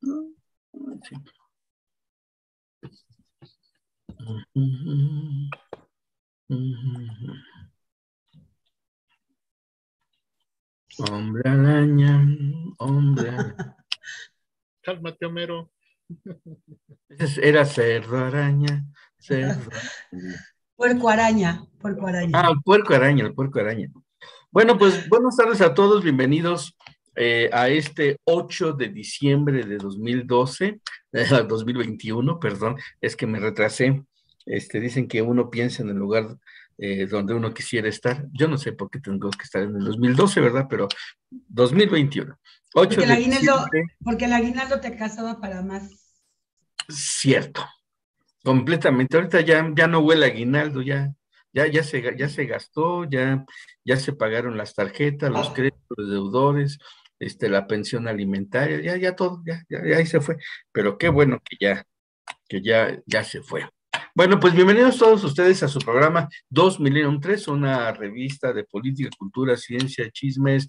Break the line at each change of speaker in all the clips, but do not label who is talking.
Sí. Hombre araña, hombre araña.
Cálmate, Homero.
Era cerdo araña, cerdo araña.
Puerco araña, puerco araña.
Ah, el puerco araña, el puerco araña. Bueno, pues buenas tardes a todos, bienvenidos a este 8 de diciembre de 2021, perdón, es que me retrasé. Dicen que uno piensa en el lugar donde uno quisiera estar. Yo no sé por qué tengo que estar en el 2012, ¿verdad? Pero 2021. 8 de diciembre.
Porque el aguinaldo te casaba para más.
Cierto, completamente. Ahorita ya no huele a aguinaldo, ya se gastó, ya se pagaron las tarjetas, los créditos, los deudores, la pensión alimentaria, ya todo, ya ahí se fue. Pero qué bueno que ya se fue. Bueno, pues bienvenidos todos ustedes a su programa 2 Millennium 3, una revista de política, cultura, ciencia, chismes,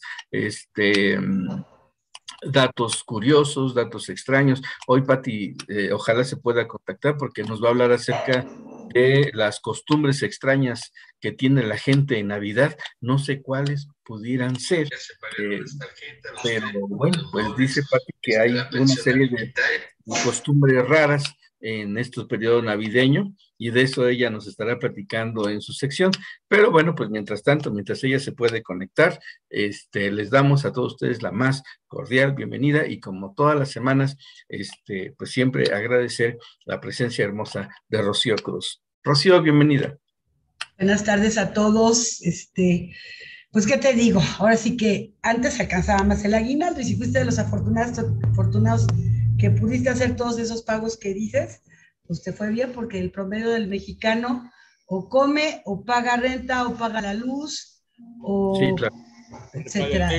datos curiosos, datos extraños. Hoy Pati, ojalá se pueda contactar porque nos va a hablar acerca de las costumbres extrañas que tiene la gente en Navidad. No sé cuáles pudieran ser, pero bueno, pues dice Pati que hay una serie de costumbres raras en este periodo navideño, y de eso ella nos estará platicando en su sección. Pero bueno, pues mientras tanto, mientras ella se puede conectar, les damos a todos ustedes la más cordial bienvenida, y como todas las semanas, pues siempre agradecer la presencia hermosa de Rocío Cruz. Rocío, bienvenida.
Buenas tardes a todos. Pues, ¿qué te digo? Ahora sí que antes alcanzaba más el aguinaldo, y si fuiste de los afortunados que pudiste hacer todos esos pagos que dices, pues te fue bien, porque el promedio del mexicano o come, o paga renta, o paga la luz, o
sí, claro,
etcétera.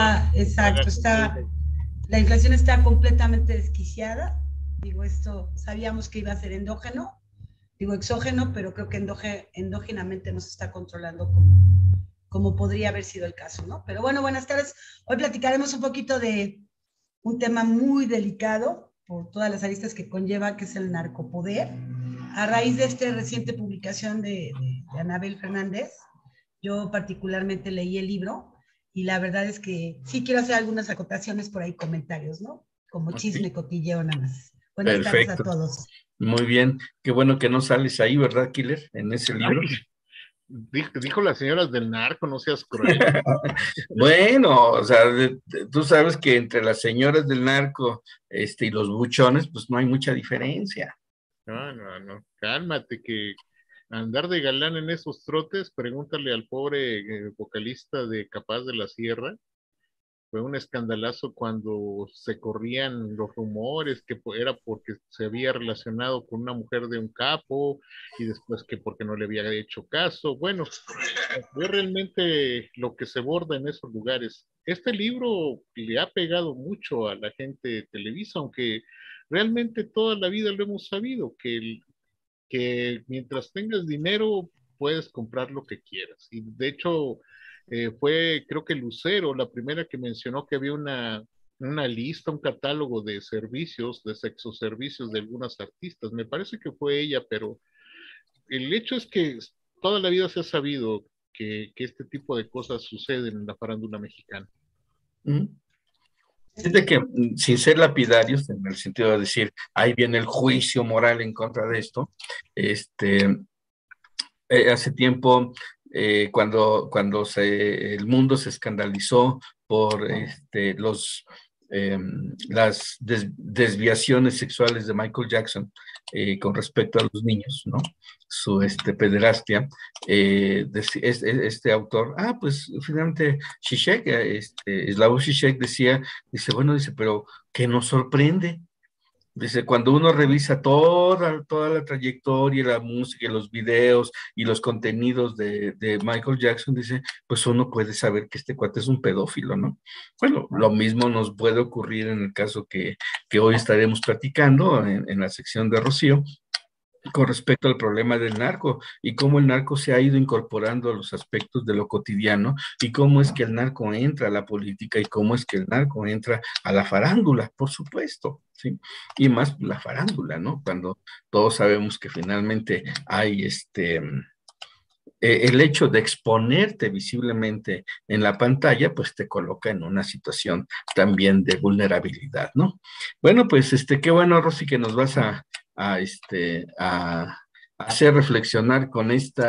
La inflación está completamente desquiciada. Digo, esto sabíamos que iba a ser endógeno, digo exógeno, pero creo que endógenamente nos está controlando como podría haber sido el caso, ¿no? Pero bueno, buenas tardes. Hoy platicaremos un poquito de un tema muy delicado por todas las aristas que conlleva, que es el narcopoder. A raíz de esta reciente publicación de Anabel Fernández, yo particularmente leí el libro, y la verdad es que sí quiero hacer algunas acotaciones por ahí, comentarios, ¿no? Como chisme, cotilleo nada más. Buenas tardes a todos.
Muy bien, qué bueno que no sales ahí, ¿verdad, Killer? En ese libro.
Dijo las señoras del narco, no seas cruel.
Bueno, o sea, tú sabes que entre las señoras del narco y los buchones, pues no hay mucha diferencia.
No, cálmate, que andar de galán en esos trotes, pregúntale al pobre vocalista de Capaz de la Sierra. Fue un escandalazo cuando se corrían los rumores que era porque se había relacionado con una mujer de un capo, y después que porque no le había hecho caso. Bueno, es realmente lo que se borda en esos lugares. Este libro le ha pegado mucho a la gente de Televisa, aunque realmente toda la vida lo hemos sabido, que mientras tengas dinero puedes comprar lo que quieras. Y de hecho fue, creo que Lucero, la primera que mencionó que había una lista, un catálogo de servicios, de sexoservicios de algunas artistas. Me parece que fue ella, pero el hecho es que toda la vida se ha sabido que este tipo de cosas suceden en la farándula mexicana.
Fíjate que, sin ser lapidarios, en el sentido de decir, ahí viene el juicio moral en contra de esto, hace tiempo, cuando el mundo se escandalizó por las desviaciones sexuales de Michael Jackson con respecto a los niños, ¿no? Su pederastia, este autor, pues finalmente Zizek, Slavoj Zizek dice, pero ¿qué nos sorprende? Dice, cuando uno revisa toda la trayectoria, la música, los videos y los contenidos de Michael Jackson, dice, pues uno puede saber que este cuate es un pedófilo, ¿no? Bueno, lo mismo nos puede ocurrir en el caso que hoy estaremos platicando en la sección de Rocío, con respecto al problema del narco y cómo el narco se ha ido incorporando a los aspectos de lo cotidiano y cómo es que el narco entra a la política y cómo es que el narco entra a la farándula, por supuesto, ¿sí? Y más la farándula, ¿no? Cuando todos sabemos que finalmente hay el hecho de exponerte visiblemente en la pantalla, pues te coloca en una situación también de vulnerabilidad, ¿no? Bueno, pues qué bueno, Rosy, que nos vas a hacer reflexionar con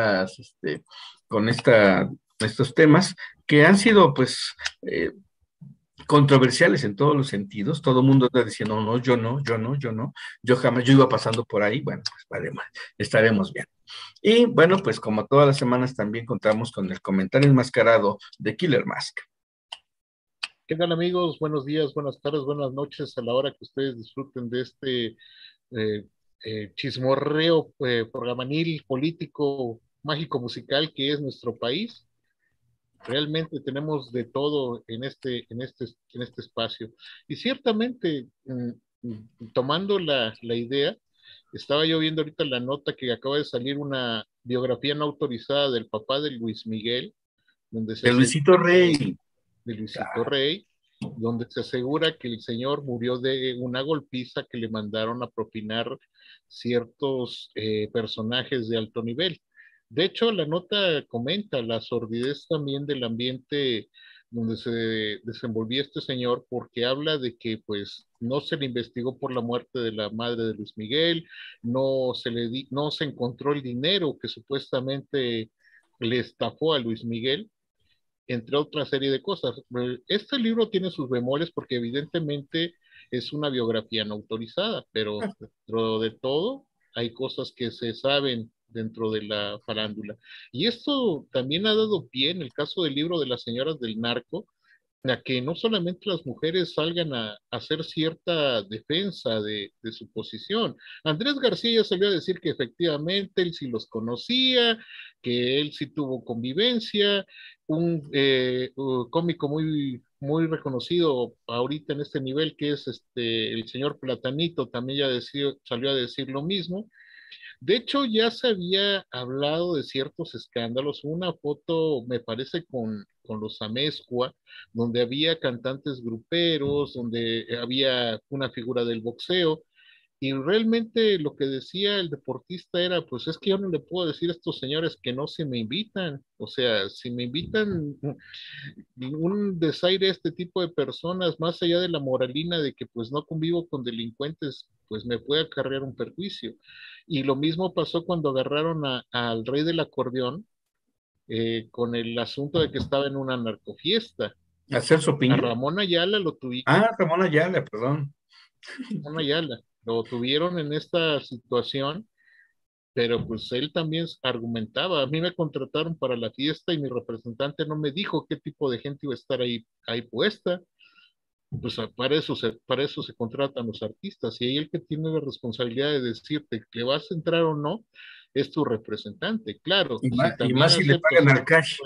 estos temas que han sido, pues, controversiales en todos los sentidos. Todo el mundo está diciendo, no, yo no, yo no, yo no, yo jamás, yo iba pasando por ahí. Bueno, pues vale, estaremos bien. Y bueno, pues como todas las semanas también contamos con el comentario enmascarado de Killer Mask.
¿Qué tal, amigos? Buenos días, buenas tardes, buenas noches a la hora que ustedes disfruten de este chismorreo programanil, político, mágico, musical que es nuestro país. Realmente tenemos de todo en este espacio. Y ciertamente, tomando la idea, estaba yo viendo ahorita la nota que acaba de salir una biografía no autorizada del papá de Luis Miguel, donde se
De Luisito Rey.
De Luisito Rey, donde se asegura que el señor murió de una golpiza que le mandaron a propinar ciertos personajes de alto nivel. De hecho, la nota comenta la sordidez también del ambiente donde se desenvolvía este señor, porque habla de que pues no se le investigó por la muerte de la madre de Luis Miguel, no se encontró el dinero que supuestamente le estafó a Luis Miguel, entre otra serie de cosas. Este libro tiene sus bemoles porque evidentemente es una biografía no autorizada, pero dentro de todo hay cosas que se saben dentro de la farándula. Y esto también ha dado pie en el caso del libro de las señoras del narco, a que no solamente las mujeres salgan a hacer cierta defensa de su posición. Andrés García ya salió a decir que efectivamente él sí los conocía, que él sí tuvo convivencia, un cómico muy reconocido ahorita en este nivel, que es el señor Platanito, también ya salió a decir lo mismo. De hecho, ya se había hablado de ciertos escándalos. Una foto, me parece, con los Amezcua, donde había cantantes gruperos, donde había una figura del boxeo. Y realmente lo que decía el deportista era, pues es que yo no le puedo decir a estos señores que no se me invitan. O sea, si me invitan un desaire a este tipo de personas, más allá de la moralina de que pues no convivo con delincuentes, pues me puede acarrear un perjuicio. Y lo mismo pasó cuando agarraron al rey del acordeón con el asunto de que estaba en una narcofiesta.
¿Hacer su
A
opinión?
Ramón Ayala lo tuvieron.
Ah, Ramón Ayala, perdón.
Ramón Ayala lo tuvieron en esta situación, pero pues él también argumentaba, a mí me contrataron para la fiesta y mi representante no me dijo qué tipo de gente iba a estar ahí puesta. Pues para eso se contratan los artistas, y ahí el que tiene la responsabilidad de decirte que vas a entrar o no es tu representante. Claro, si
Y
también
más si le
aceptas,
pagan al cash.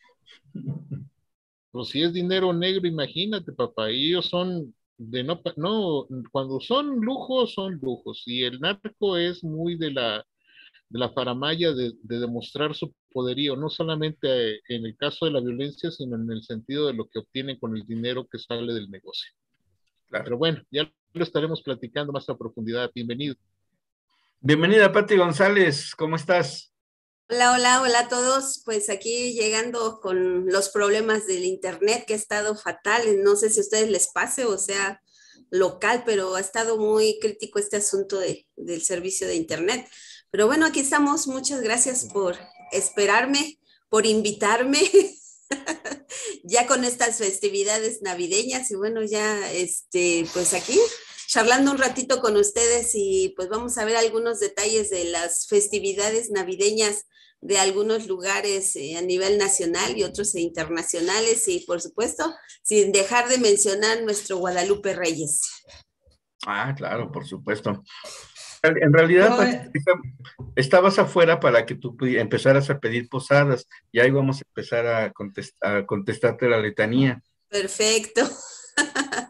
pues si es dinero negro, imagínate, papá, y ellos son de no, cuando son lujos, y el narco es muy de la faramaya de demostrar su poderío, no solamente en el caso de la violencia, sino en el sentido de lo que obtienen con el dinero que sale del negocio.
Claro.
Pero bueno, ya lo estaremos platicando más a profundidad. Bienvenido.
Bienvenida, Pati González, ¿cómo estás?
Hola, hola, hola a todos. Pues aquí llegando con los problemas del internet que ha estado fatal. No sé si a ustedes les pase o sea local, pero ha estado muy crítico este asunto del servicio de internet. Pero bueno, aquí estamos. Muchas gracias por esperarme, por invitarme. Ya con estas festividades navideñas y bueno, ya pues aquí charlando un ratito con ustedes y pues vamos a ver algunos detalles de las festividades navideñas de algunos lugares a nivel nacional y otros internacionales y por supuesto sin dejar de mencionar nuestro Guadalupe Reyes.
Ah, claro, por supuesto. En realidad, Pati, estabas afuera para que tú empezaras a pedir posadas y ahí vamos a empezar a contestarte la letanía.
Perfecto.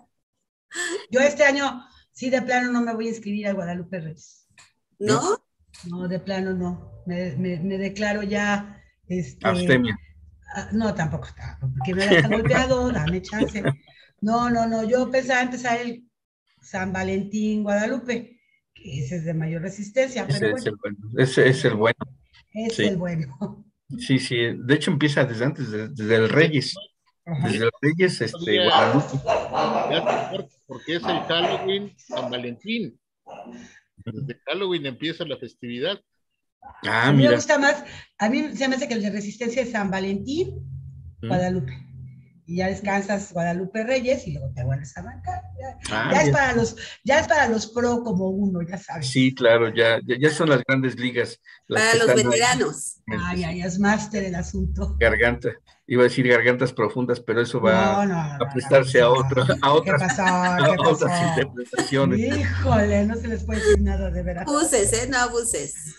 Yo este año, sí, de plano no me voy a inscribir a Guadalupe Reyes.
¿No?
No, de plano no. Me declaro ya,
Abstemia.
no, tampoco, porque me das golpeado, dame chance. No, no, no, yo pensaba empezar el San Valentín Guadalupe, que ese es de mayor resistencia, pero
Ese es
bueno,
el bueno. Ese es el bueno.
es
Sí,
el bueno.
sí, sí. De hecho, empieza desde antes, desde el Reyes.
Ajá.
Desde el Reyes,
Todavía
Guadalupe.
ya es mejor, porque es el Halloween, San Valentín. Desde Halloween empieza la festividad.
Ah,
A mí me
mira.
gusta más, a mí se me hace que el de resistencia es San Valentín
¿Mm?
Guadalupe. Y ya descansas Guadalupe Reyes y luego te vuelves a arrancar. Ya,
Ah,
ya es
mira.
para los, ya es para los pro como uno, ya
Sí,
sabes.
claro, ya son las grandes ligas las
Para
que
los
están
veteranos.
ahí,
Ay,
sí.
ay, es máster el asunto.
Garganta, iba a decir gargantas profundas, pero eso va
No, no,
a
no, no,
prestarse a
no.
otro,
¿Qué pasó? ¿Qué
a otras
pasó?
interpretaciones.
Híjole, no se les puede decir nada de veras.
Abuses, ¿eh? No abuses.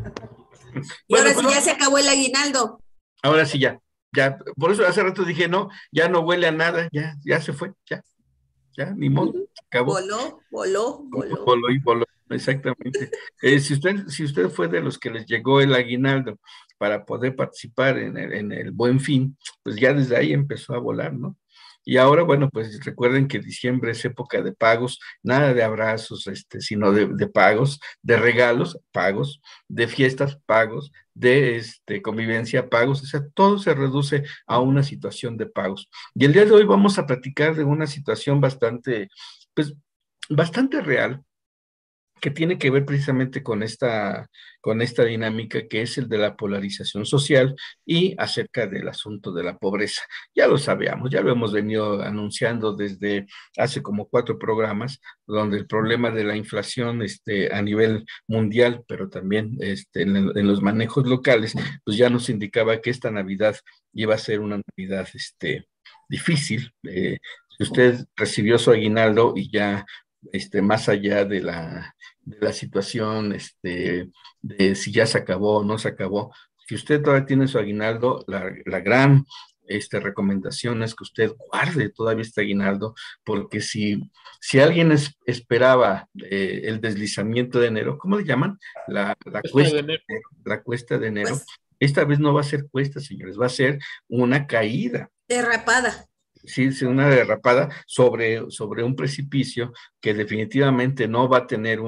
Y
Bueno,
ahora
pues
sí ya se acabó el aguinaldo.
ahora sí ya, por eso hace rato dije, no, ya no huele a nada, ya se fue, ya, ni modo, se acabó.
Voló, voló, voló.
Voló y voló, exactamente. Si usted fue de los que les llegó el aguinaldo para poder participar en el Buen Fin, pues ya desde ahí empezó a volar, ¿no? Y ahora, bueno, pues recuerden que diciembre es época de pagos, nada de abrazos, sino de pagos, de regalos, pagos, de fiestas, pagos, de convivencia, pagos, o sea, todo se reduce a una situación de pagos. Y el día de hoy vamos a platicar de una situación pues, bastante real, que tiene que ver precisamente con esta dinámica que es el de la polarización social y acerca del asunto de la pobreza. Ya lo sabíamos, ya lo hemos venido anunciando desde hace como 4 programas, donde el problema de la inflación a nivel mundial, pero también en los manejos locales, pues ya nos indicaba que esta Navidad iba a ser una Navidad difícil. Si usted recibió su aguinaldo y ya más allá de la situación, de si ya se acabó o no se acabó. Si usted todavía tiene su aguinaldo, la gran recomendación es que usted guarde todavía este aguinaldo, porque si alguien esperaba el deslizamiento de enero, ¿cómo le llaman? La
Esta de
cuesta,
enero.
la cuesta de enero.
Pues
Esta vez no va a ser cuesta, señores, va a ser una caída.
derrapada.
Sí, es una derrapada sobre un precipicio que definitivamente no va a tener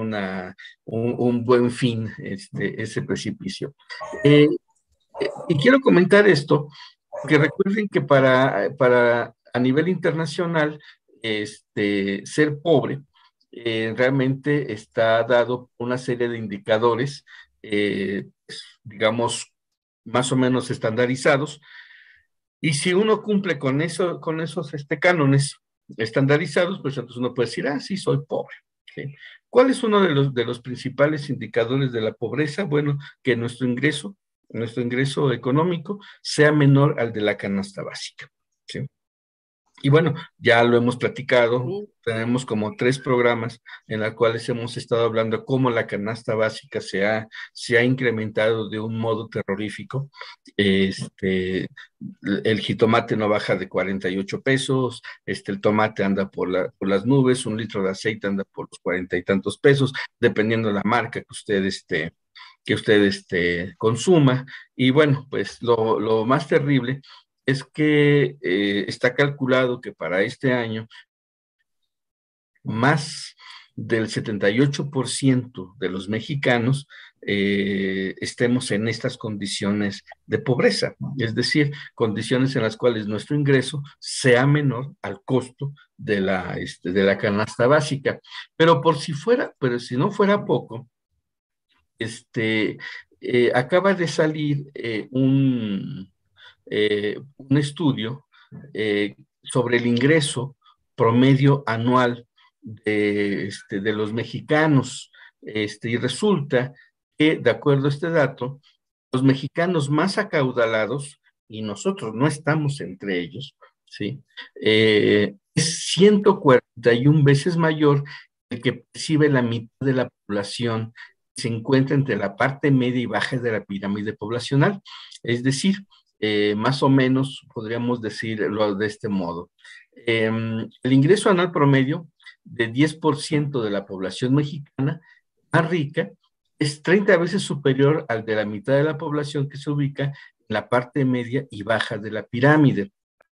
un buen fin, ese precipicio. Y quiero comentar esto, que recuerden que para a nivel internacional, ser pobre realmente está dado por una serie de indicadores, digamos, más o menos estandarizados, y si uno cumple con esos cánones estandarizados, pues entonces uno puede decir, sí, soy pobre. ¿Sí? ¿Cuál es uno de los principales indicadores de la pobreza? Bueno, que nuestro ingreso económico sea menor al de la canasta básica. ¿Sí? Y bueno, ya lo hemos platicado, tenemos como 3 programas en los cuales hemos estado hablando cómo la canasta básica se ha incrementado de un modo terrorífico. El jitomate no baja de 48 pesos, el tomate anda por las nubes, un litro de aceite anda por los 40 y tantos pesos, dependiendo de la marca que usted consuma. Y bueno, pues lo más terrible es que está calculado que para este año más del 78% de los mexicanos estemos en estas condiciones de pobreza, es decir, condiciones en las cuales nuestro ingreso sea menor al costo de la canasta básica. Pero si no fuera poco, acaba de salir un estudio sobre el ingreso promedio anual de los mexicanos, y resulta que, de acuerdo a este dato, los mexicanos más acaudalados, y nosotros no estamos entre ellos, ¿sí? Es 141 veces mayor el que percibe la mitad de la población que se encuentra entre la parte media y baja de la pirámide poblacional. Es decir, más o menos podríamos decirlo de este modo. El ingreso anual promedio de 10% de la población mexicana más rica es 30 veces superior al de la mitad de la población que se ubica en la parte media y baja de la pirámide.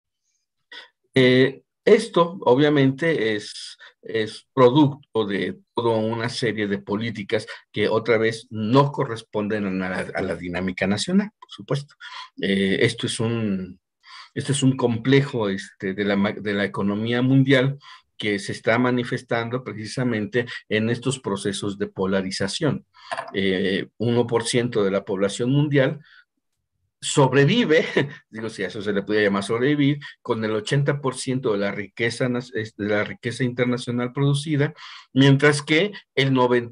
Esto obviamente es producto de toda una serie de políticas que otra vez no corresponden a la dinámica nacional, por supuesto. Esto es un complejo de la economía mundial que se está manifestando precisamente en estos procesos de polarización. 1% de la población mundial sobrevive, digo, si a eso se le puede llamar sobrevivir, con el 80% de la riqueza internacional producida, mientras que el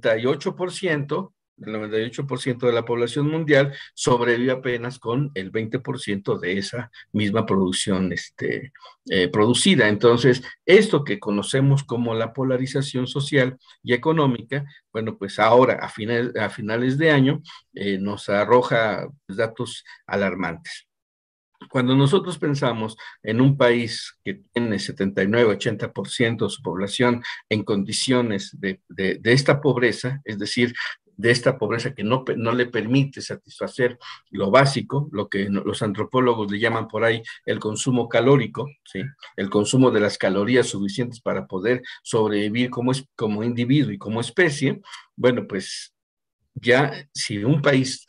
98% de la población mundial sobrevive apenas con el 20% de esa misma producción producida. Entonces, esto que conocemos como la polarización social y económica, bueno, pues ahora a finales de año nos arroja datos alarmantes. Cuando nosotros pensamos en un país que tiene 79-80% de su población en condiciones de esta pobreza, es decir, de esta pobreza que no le permite satisfacer lo básico, lo que los antropólogos le llaman por ahí el consumo calórico, ¿sí? El consumo de las calorías suficientes para poder sobrevivir como individuo y como especie. Bueno, pues ya si en un país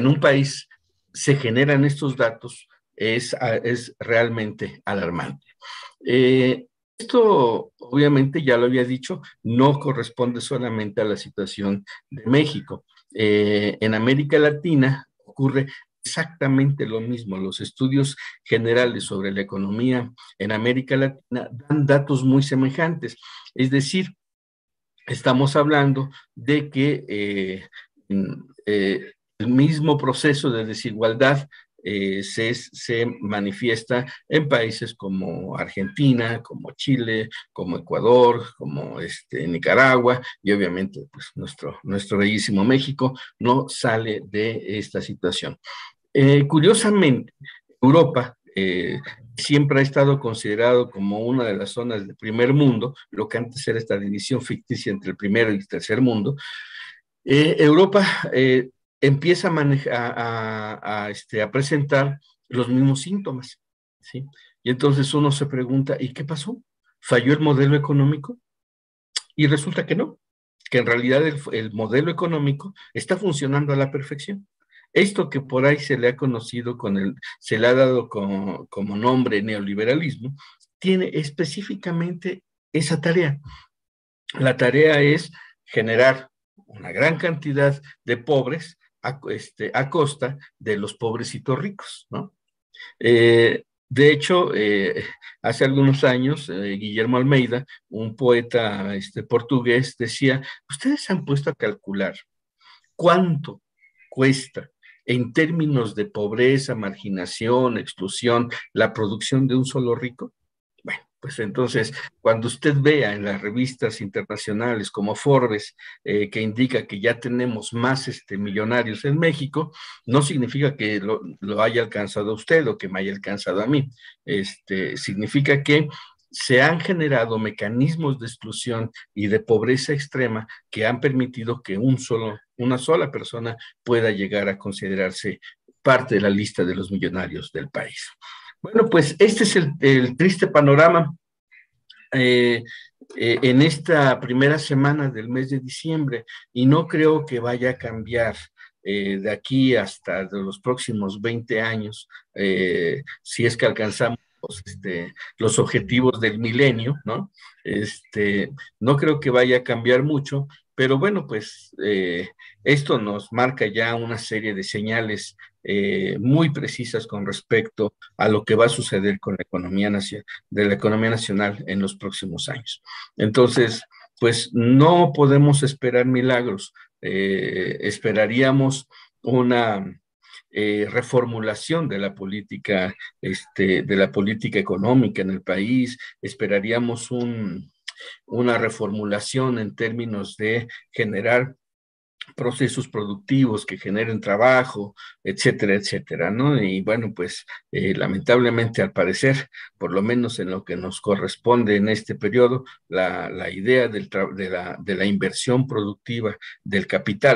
se generan estos datos, es realmente alarmante. Esto, obviamente, ya lo había dicho, no corresponde solamente a la situación de México. En América Latina ocurre exactamente lo mismo. Los estudios generales sobre la economía en América Latina dan datos muy semejantes. Es decir, estamos hablando de que el mismo proceso de desigualdad se manifiesta en países como Argentina, como Chile, como Ecuador, como Nicaragua, y obviamente pues, nuestro bellísimo México no sale de esta situación. Curiosamente, Europa siempre ha estado considerado como una de las zonas de primer mundo, lo que antes era esta división ficticia entre el primer y el tercer mundo. Europa empieza a presentar los mismos síntomas, ¿sí? Y entonces uno se pregunta, ¿y qué pasó? ¿Falló el modelo económico? Y resulta que no, que en realidad el modelo económico está funcionando a la perfección. Esto que por ahí se le ha conocido se le ha dado como nombre neoliberalismo, tiene específicamente esa tarea. La tarea es generar una gran cantidad de pobres a costa de los pobrecitos ricos, ¿no? De hecho, hace algunos años, Guillermo Almeida, un poeta portugués, decía, ¿ustedes se han puesto a calcular cuánto cuesta en términos de pobreza, marginación, exclusión, la producción de un solo rico? Bueno, pues entonces, cuando usted vea en las revistas internacionales como Forbes, que indica que ya tenemos más millonarios en México, no significa que lo haya alcanzado usted o que me haya alcanzado a mí. Significa que se han generado mecanismos de exclusión y de pobreza extrema que han permitido que una sola persona pueda llegar a considerarse parte de la lista de los millonarios del país. Bueno, pues este es el triste panorama en esta primera semana del mes de diciembre, y no creo que vaya a cambiar de aquí hasta los próximos 20 años, si es que alcanzamos los objetivos del milenio, ¿no? No creo que vaya a cambiar mucho, pero bueno, pues esto nos marca ya una serie de señales muy precisas con respecto a lo que va a suceder con la economía nacional en los próximos años. Entonces, pues no podemos esperar milagros. Esperaríamos una reformulación de la política económica en el país. Esperaríamos una reformulación en términos de generar procesos productivos que generen trabajo, etcétera, etcétera, ¿no? Y bueno, pues lamentablemente, al parecer, por lo menos en lo que nos corresponde en este periodo, la idea de la inversión productiva del capital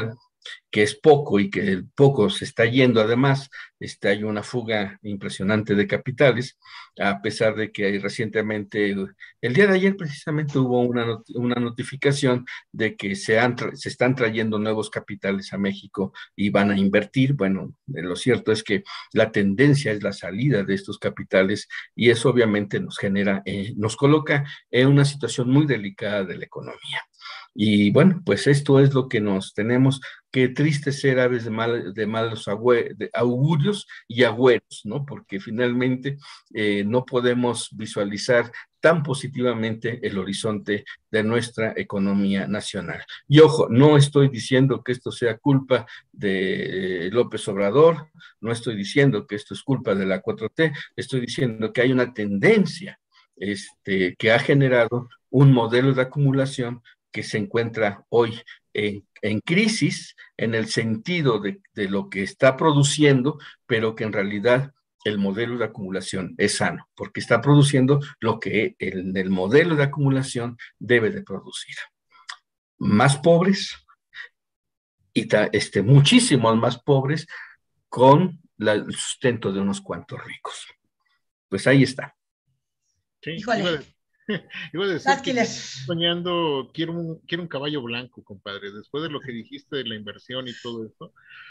que es poco y que el poco se está yendo. Además, hay una fuga impresionante de capitales, a pesar de que hay recientemente, el día de ayer precisamente hubo una notificación de que se están trayendo nuevos capitales a México y van a invertir. Bueno, lo cierto es que la tendencia es la salida de estos capitales y eso obviamente nos coloca en una situación muy delicada de la economía. Y bueno, pues esto es lo que nos tenemos que triste ser aves de malos augurios y agüeros, ¿no? Porque finalmente no podemos visualizar tan positivamente el horizonte de nuestra economía nacional. Y ojo, no estoy diciendo que esto sea culpa de López Obrador, no estoy diciendo que esto es culpa de la 4T, estoy diciendo que hay una tendencia que ha generado un modelo de acumulación que se encuentra hoy en crisis en el sentido de lo que está produciendo, pero que en realidad el modelo de acumulación es sano, porque está produciendo lo que el modelo de acumulación debe de producir. Más pobres y muchísimos más pobres con el sustento de unos cuantos ricos. Pues ahí está.
Sí,
Híjole.
iba a decir que soñando, quiero un caballo blanco, compadre, después de lo que dijiste de la inversión y todo eso.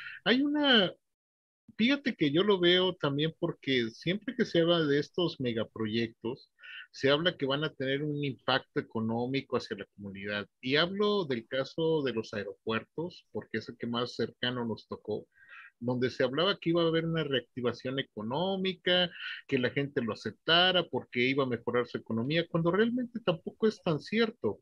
Fíjate que yo lo veo también porque siempre que se habla de estos megaproyectos, se habla que van a tener un impacto económico hacia la comunidad. Y hablo del caso de los aeropuertos, porque es el que más cercano nos tocó, donde se hablaba que iba a haber una reactivación económica, que la gente lo aceptara porque iba a mejorar su economía, cuando realmente tampoco es tan cierto.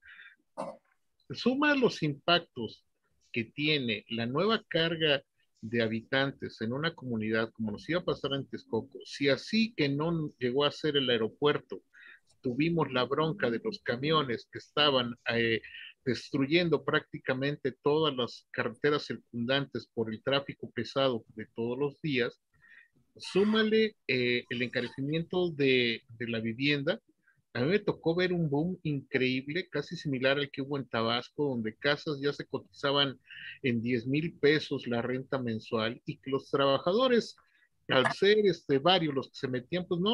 Suma los impactos que tiene la nueva carga de habitantes en una comunidad, como nos iba a pasar en Texcoco, si así que no llegó a ser el aeropuerto, tuvimos la bronca de los camiones que estaban destruyendo prácticamente todas las carreteras circundantes por el tráfico pesado de todos los días, súmale el encarecimiento de la vivienda. A mí me tocó ver un boom increíble, casi similar al que hubo en Tabasco, donde casas ya se cotizaban en 10,000 pesos la renta mensual y que los trabajadores, al ser varios los que se metían, pues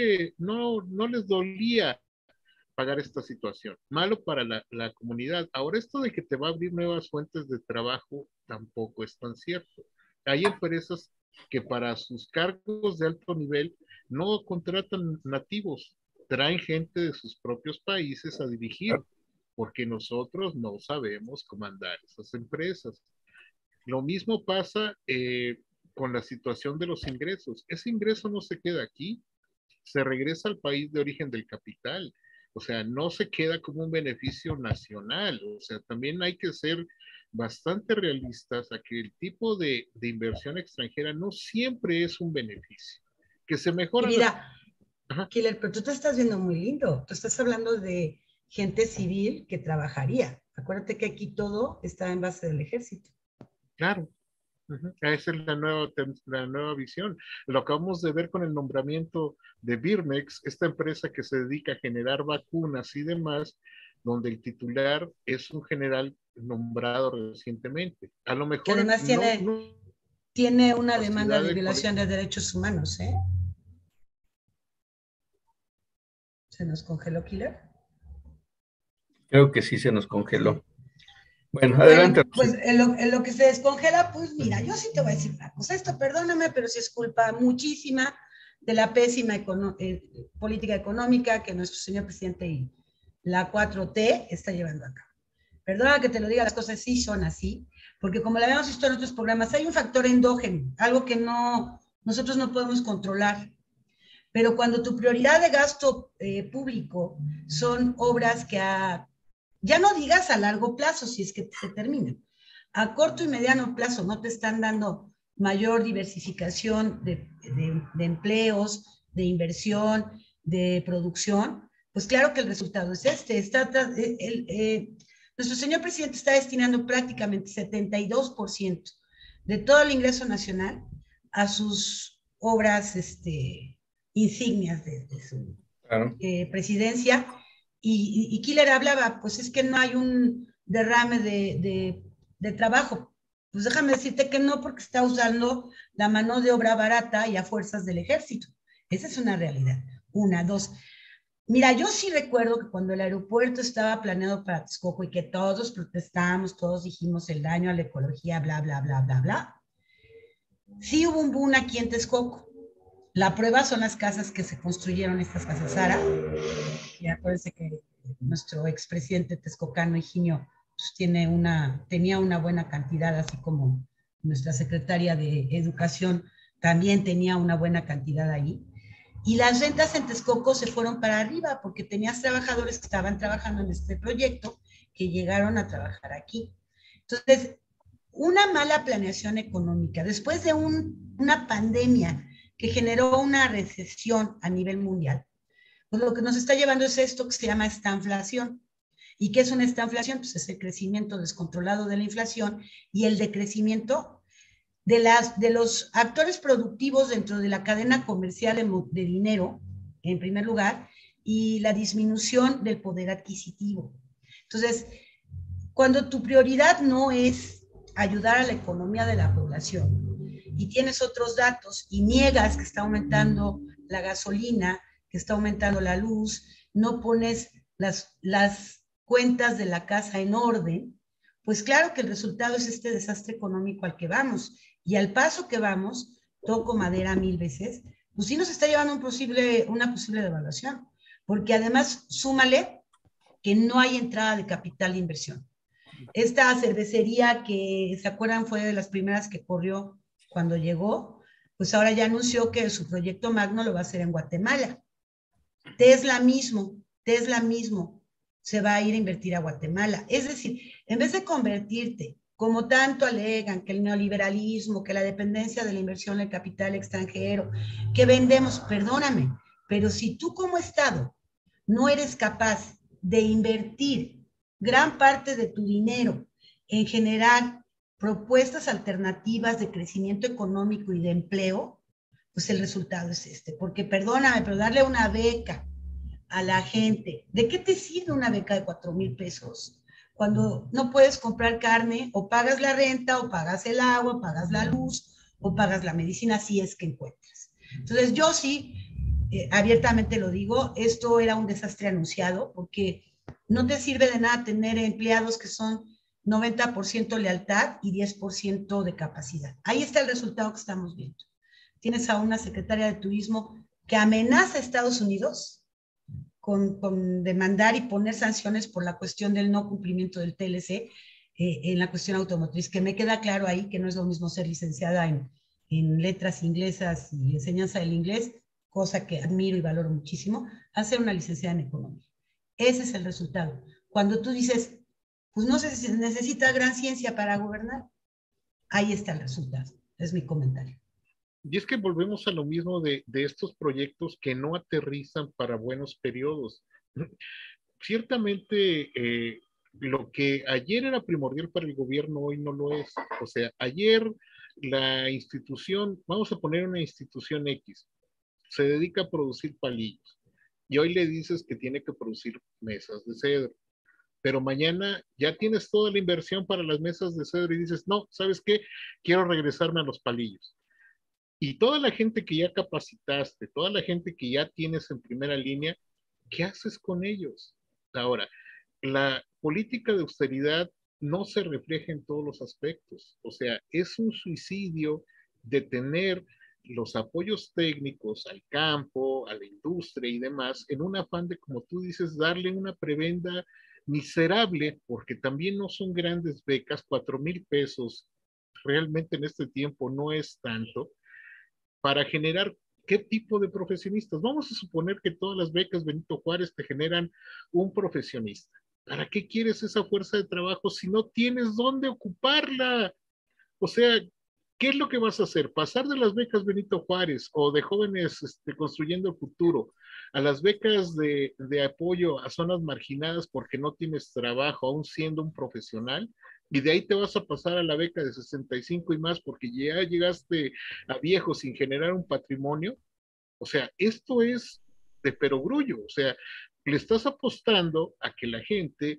no les dolía pagar esta situación. Malo para la comunidad. Ahora esto de que te va a abrir nuevas fuentes de trabajo tampoco es tan cierto. Hay empresas que para sus cargos de alto nivel no contratan nativos, traen gente de sus propios países a dirigir, porque nosotros no sabemos comandar esas empresas. Lo mismo pasa con la situación de los ingresos. Ese ingreso no se queda aquí, se regresa al país de origen del capital. O sea, no se queda como un beneficio nacional. O sea, también hay que ser bastante realistas a que el tipo de inversión extranjera no siempre es un beneficio. Que se mejora.
Mira, Killer, pero tú te estás viendo muy lindo. Tú estás hablando de gente civil que trabajaría. Acuérdate que aquí todo está en base del ejército.
Claro. Esa es la nueva visión. Lo acabamos de ver con el nombramiento de Birmex, esta empresa que se dedica a generar vacunas y demás, donde el titular es un general nombrado recientemente. A lo mejor
que además tiene una demanda de violación de derechos humanos, ¿eh? ¿Se nos congeló, Killer?
Creo que sí se nos congeló. Sí. Bueno, adelante.
Bueno, pues en lo que se descongela, pues mira, yo sí te voy a decir una cosa. Esto, perdóname, pero sí es culpa muchísima de la pésima política económica que nuestro señor presidente y la 4T está llevando a cabo. Perdona que te lo diga, las cosas sí son así, porque como la habíamos visto en otros programas, hay un factor endógeno, algo que nosotros no podemos controlar. Pero cuando tu prioridad de gasto público son obras que ya no digas a largo plazo, si es que se terminan, a corto y mediano plazo no te están dando mayor diversificación de empleos, de inversión, de producción, pues claro que el resultado es nuestro señor presidente está destinando prácticamente 72% de todo el ingreso nacional a sus obras insignias de su presidencia. Y Killer hablaba, pues es que no hay un derrame de trabajo. Pues déjame decirte que no, porque está usando la mano de obra barata y a fuerzas del ejército. Esa es una realidad. Una, dos. Mira, yo sí recuerdo que cuando el aeropuerto estaba planeado para Texcoco y que todos protestamos, todos dijimos el daño a la ecología, bla, bla, bla, bla, bla, sí hubo un boom aquí en Texcoco. La prueba son las casas que se construyeron, estas casas Sara. Y acuérdense que nuestro expresidente texcocano, Higinio, pues tenía una buena cantidad, así como nuestra secretaria de Educación también tenía una buena cantidad ahí. Y las rentas en Texcoco se fueron para arriba porque tenías trabajadores que estaban trabajando en este proyecto que llegaron a trabajar aquí. Entonces, una mala planeación económica, después de una pandemia que generó una recesión a nivel mundial, pues lo que nos está llevando es esto que se llama estanflación. ¿Y qué es una estanflación? Pues es el crecimiento descontrolado de la inflación y el decrecimiento de los actores productivos dentro de la cadena comercial de dinero, en primer lugar, y la disminución del poder adquisitivo. Entonces, cuando tu prioridad no es ayudar a la economía de la población y tienes otros datos y niegas que está aumentando la gasolina, que está aumentando la luz, no pones las cuentas de la casa en orden, pues claro que el resultado es este desastre económico al que vamos. Y al paso que vamos, toco madera 1000 veces, pues sí nos está llevando una posible devaluación. Porque además, súmale que no hay entrada de capital de inversión. Esta cervecería que, ¿se acuerdan? Fue de las primeras que corrió cuando llegó, pues ahora ya anunció que su proyecto magno lo va a hacer en Guatemala. Tesla mismo se va a ir a invertir a Guatemala. Es decir, en vez de convertirte, como tanto alegan, que el neoliberalismo, que la dependencia de la inversión del capital extranjero, que vendemos, perdóname, pero si tú como Estado no eres capaz de invertir gran parte de tu dinero en generar propuestas alternativas de crecimiento económico y de empleo, pues el resultado es este. Porque perdóname, pero darle una beca a la gente, ¿de qué te sirve una beca de 4,000 pesos? Cuando no puedes comprar carne, o pagas la renta, o pagas el agua, o pagas la luz, o pagas la medicina, si es que encuentras. Entonces yo sí, abiertamente lo digo, esto era un desastre anunciado, porque no te sirve de nada tener empleados que son 90% lealtad y 10% de capacidad. Ahí está el resultado que estamos viendo. Tienes a una secretaria de turismo que amenaza a Estados Unidos con demandar y poner sanciones por la cuestión del no cumplimiento del TLC en la cuestión automotriz, que me queda claro ahí que no es lo mismo ser licenciada en letras inglesas y enseñanza del inglés, cosa que admiro y valoro muchísimo, a ser una licenciada en economía. Ese es el resultado. Cuando tú dices, pues no se necesita gran ciencia para gobernar, ahí está el resultado. Es mi comentario.
Y es que volvemos a lo mismo de estos proyectos que no aterrizan para buenos periodos. Ciertamente, lo que ayer era primordial para el gobierno, hoy no lo es. O sea, ayer la institución, vamos a poner una institución X, se dedica a producir palillos. Y hoy le dices que tiene que producir mesas de cedro. Pero mañana ya tienes toda la inversión para las mesas de cedro y dices, no, ¿sabes qué? Quiero regresarme a los palillos. Y toda la gente que ya capacitaste, toda la gente que ya tienes en primera línea, ¿qué haces con ellos? Ahora, la política de austeridad no se refleja en todos los aspectos. O sea, es un suicidio de tener los apoyos técnicos al campo, a la industria y demás, en un afán de, como tú dices, darle una prebenda miserable, porque también no son grandes becas, 4,000 pesos realmente en este tiempo no es tanto, para generar qué tipo de profesionistas. Vamos a suponer que todas las becas Benito Juárez te generan un profesionista. ¿Para qué quieres esa fuerza de trabajo si no tienes dónde ocuparla? O sea, ¿qué es lo que vas a hacer? ¿Pasar de las becas Benito Juárez o de jóvenes construyendo el futuro a las becas de apoyo a zonas marginadas porque no tienes trabajo, aún siendo un profesional? Y de ahí te vas a pasar a la beca de 65 y más porque ya llegaste a viejo sin generar un patrimonio. O sea, esto es de perogrullo. O sea, le estás apostando a que la gente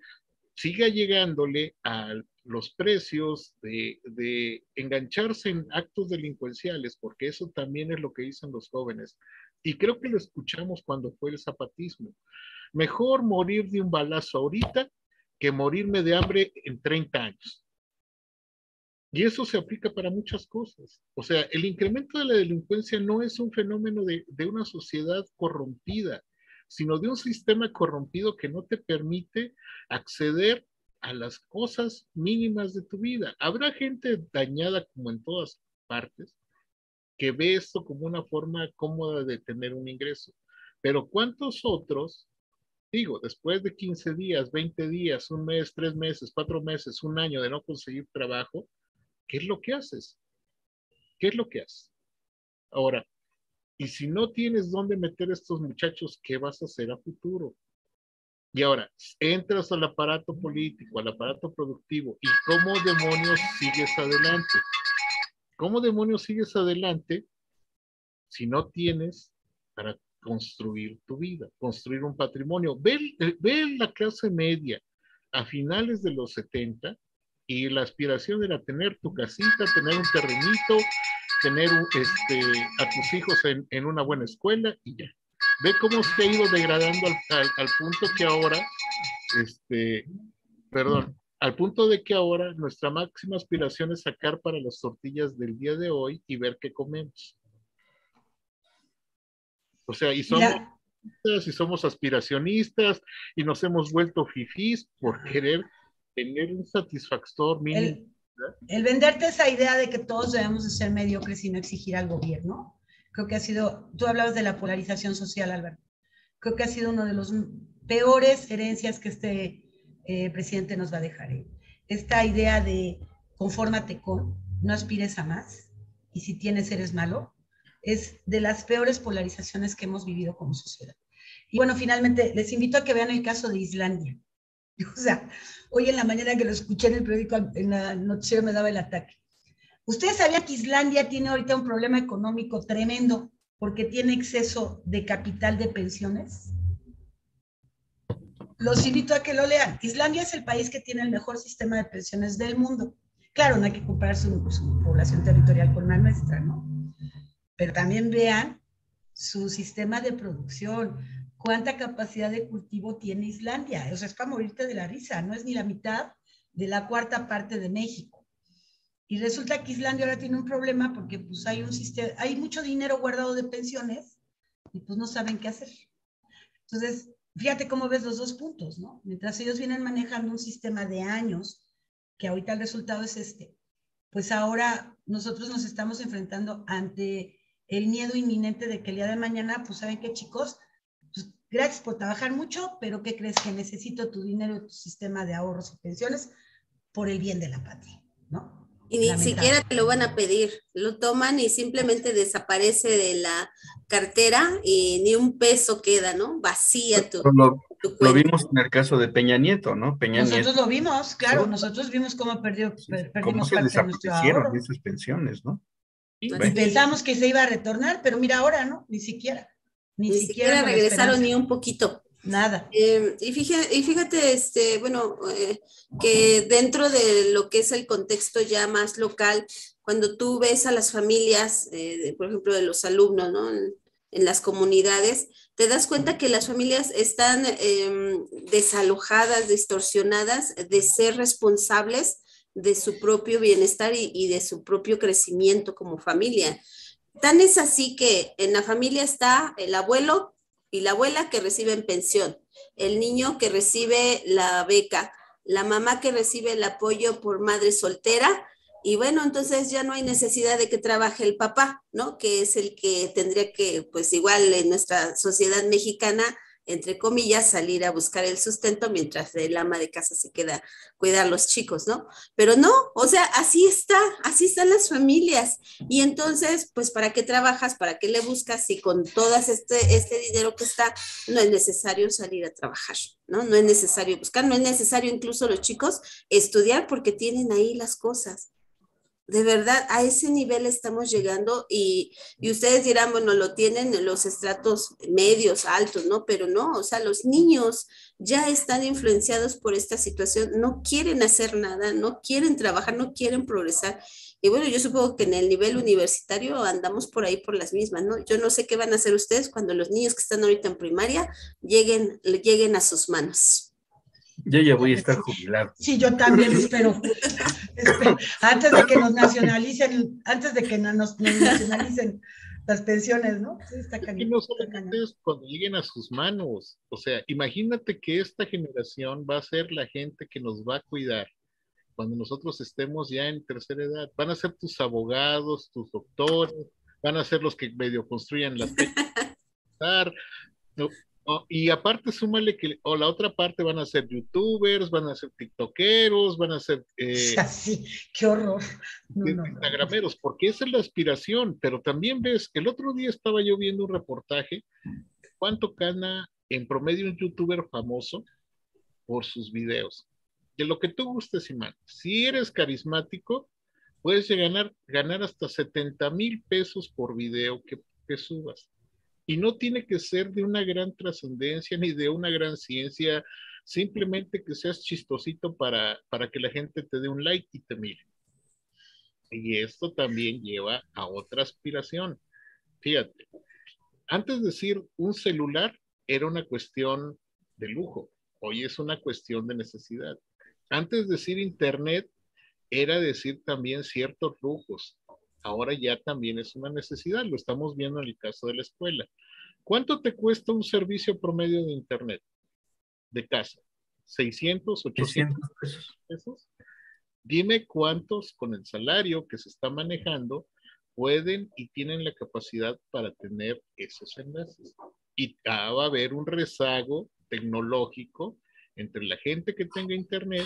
siga llegándole a los precios de engancharse en actos delincuenciales, porque eso también es lo que dicen los jóvenes. Y creo que lo escuchamos cuando fue el zapatismo. Mejor morir de un balazo ahorita que morirme de hambre en 30 años. Y eso se aplica para muchas cosas. O sea, el incremento de la delincuencia no es un fenómeno de una sociedad corrompida, sino de un sistema corrompido que no te permite acceder a las cosas mínimas de tu vida. Habrá gente dañada como en todas partes que ve esto como una forma cómoda de tener un ingreso. Pero ¿cuántos otros, digo, después de 15 días, 20 días, un mes, 3 meses, 4 meses, un año de no conseguir trabajo, ¿qué es lo que haces? ¿Qué es lo que haces? Ahora, y si no tienes dónde meter a estos muchachos, ¿qué vas a hacer a futuro? Y ahora, entras al aparato político, al aparato productivo, ¿y cómo demonios sigues adelante? ¿Cómo demonios sigues adelante si no tienes para construir tu vida, construir un patrimonio? Ve la clase media a finales de los 70 y la aspiración era tener tu casita, tener un terrenito, tener a tus hijos en una buena escuela y ya. Ve cómo se ha ido degradando al punto que ahora, al punto de que ahora nuestra máxima aspiración es sacar para las tortillas del día de hoy y ver qué comemos. O sea, y somos aspiracionistas y nos hemos vuelto fifís por querer tener un satisfactor mínimo.
El venderte esa idea de que todos debemos de ser mediocres y no exigir al gobierno, creo que ha sido, tú hablabas de la polarización social, Alberto, creo que ha sido uno de los peores herencias que este presidente nos va a dejar. Esta idea de confórmate con, no aspires a más, y si tienes eres malo, es de las peores polarizaciones que hemos vivido como sociedad. Y bueno, finalmente les invito a que vean el caso de Islandia. O sea, hoy en la mañana que lo escuché en el periódico, en la noticiero me daba el ataque. ¿Ustedes sabían que Islandia tiene ahorita un problema económico tremendo porque tiene exceso de capital de pensiones? Los invito a que lo lean. Islandia es el país que tiene el mejor sistema de pensiones del mundo. Claro, no hay que comparar su población territorial con la nuestra, ¿no? Pero también vean su sistema de producción, cuánta capacidad de cultivo tiene Islandia. O sea, es para morirte de la risa, no es ni la mitad de la cuarta parte de México. Y resulta que Islandia ahora tiene un problema porque pues hay un sistema, hay mucho dinero guardado de pensiones y pues no saben qué hacer. Entonces, fíjate cómo ves los dos puntos, ¿no? Mientras ellos vienen manejando un sistema de años, que ahorita el resultado es pues ahora nosotros nos estamos enfrentando ante el miedo inminente de que el día de mañana, pues ¿saben qué, chicos? Pues, gracias por trabajar mucho, pero ¿qué crees? Que necesito tu dinero, tu sistema de ahorros y pensiones por el bien de la patria, ¿no?
Y ni siquiera te lo van a pedir, lo toman y simplemente desaparece de la cartera y ni un peso queda, ¿no? Vacía tu cuenta.
Lo vimos en el caso de Peña Nieto, ¿no?
Nosotros lo vimos, claro, nosotros vimos cómo perdimos parte de nuestro ahorro.
Esas pensiones, ¿no?
Y pensamos que se iba a retornar, pero mira ahora, ¿no? Ni siquiera
regresaron ni un poquito.
Nada.
Y fíjate, bueno, que dentro de lo que es el contexto ya más local, cuando tú ves a las familias, por ejemplo, de los alumnos, ¿no? En las comunidades, te das cuenta que las familias están desalojadas, distorsionadas de ser responsables de su propio bienestar y de su propio crecimiento como familia. Tan es así que en la familia está el abuelo y la abuela que reciben pensión, el niño que recibe la beca, la mamá que recibe el apoyo por madre soltera, y bueno, entonces ya no hay necesidad de que trabaje el papá, ¿no? Que es el que tendría que, pues igual en nuestra sociedad mexicana, entre comillas, salir a buscar el sustento mientras el ama de casa se queda a cuidar a los chicos, ¿no? Pero no, o sea, así están las familias. Y entonces, pues, ¿para qué trabajas? ¿Para qué le buscas? Si con todo este dinero que está, no es necesario salir a trabajar, ¿no? No es necesario buscar, no es necesario incluso los chicos estudiar porque tienen ahí las cosas, de verdad, a ese nivel estamos llegando y ustedes dirán, bueno, lo tienen en los estratos medios, altos, ¿no? Pero no, o sea, los niños ya están influenciados por esta situación, no quieren hacer nada, no quieren trabajar, no quieren progresar. Y bueno, yo supongo que en el nivel universitario andamos por ahí por las mismas, ¿no? Yo no sé qué van a hacer ustedes cuando los niños que están ahorita en primaria lleguen a sus manos.
Yo ya voy a estar jubilado.
Sí, yo también espero. Antes de que nos nacionalicen, las pensiones, ¿no? Sí, está cañón.
Y no solamente es cuando lleguen a sus manos. O sea, imagínate que esta generación va a ser la gente que nos va a cuidar cuando nosotros estemos ya en tercera edad. Van a ser tus abogados, tus doctores, van a ser los que medio construyan las técnicas. Y aparte súmale que, o la otra parte van a ser youtubers, van a ser tiktokeros, van a ser
sí, qué horror.
instagrameros, porque esa es la aspiración, pero también ves, el otro día estaba yo viendo un reportaje, cuánto gana en promedio un youtuber famoso por sus videos, de lo que tú gustes y mandes. Si eres carismático, puedes ganar hasta 70,000 pesos por video que subas. Y no tiene que ser de una gran trascendencia ni de una gran ciencia, simplemente que seas chistosito para que la gente te dé un like y te mire. Y esto también lleva a otra aspiración. Fíjate, antes de decir un celular era una cuestión de lujo, hoy es una cuestión de necesidad. Antes de decir internet era decir también ciertos lujos. Ahora ya también es una necesidad, lo estamos viendo en el caso de la escuela. ¿Cuánto te cuesta un servicio promedio de internet de casa? ¿600, 800 pesos? Dime cuántos con el salario que se está manejando pueden y tienen la capacidad para tener esos enlaces. Y va a haber un rezago tecnológico entre la gente que tenga internet,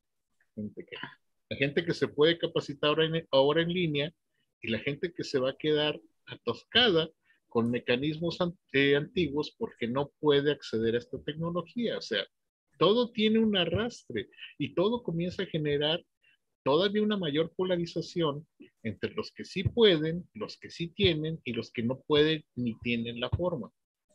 la gente que se puede capacitar ahora en línea y la gente que se va a quedar atascada con mecanismos antiguos porque no puede acceder a esta tecnología. O sea, todo tiene un arrastre y todo comienza a generar todavía una mayor polarización entre los que sí pueden, los que sí tienen y los que no pueden ni tienen la forma.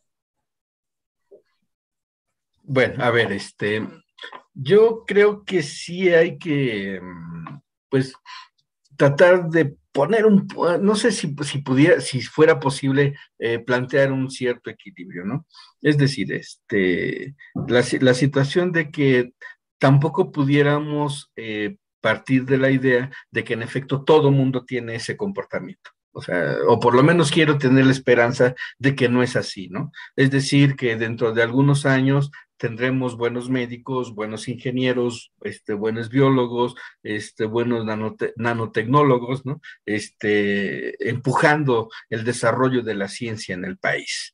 Bueno, a ver, yo creo que sí hay que, pues, tratar de poner no sé si fuera posible plantear un cierto equilibrio, ¿no? Es decir, la situación de que tampoco pudiéramos partir de la idea de que en efecto todo mundo tiene ese comportamiento. O sea, o por lo menos quiero tener la esperanza de que no es así, ¿no? Es decir, que dentro de algunos años tendremos buenos médicos, buenos ingenieros, buenos biólogos, buenos nanotecnólogos, ¿no? Empujando el desarrollo de la ciencia en el país.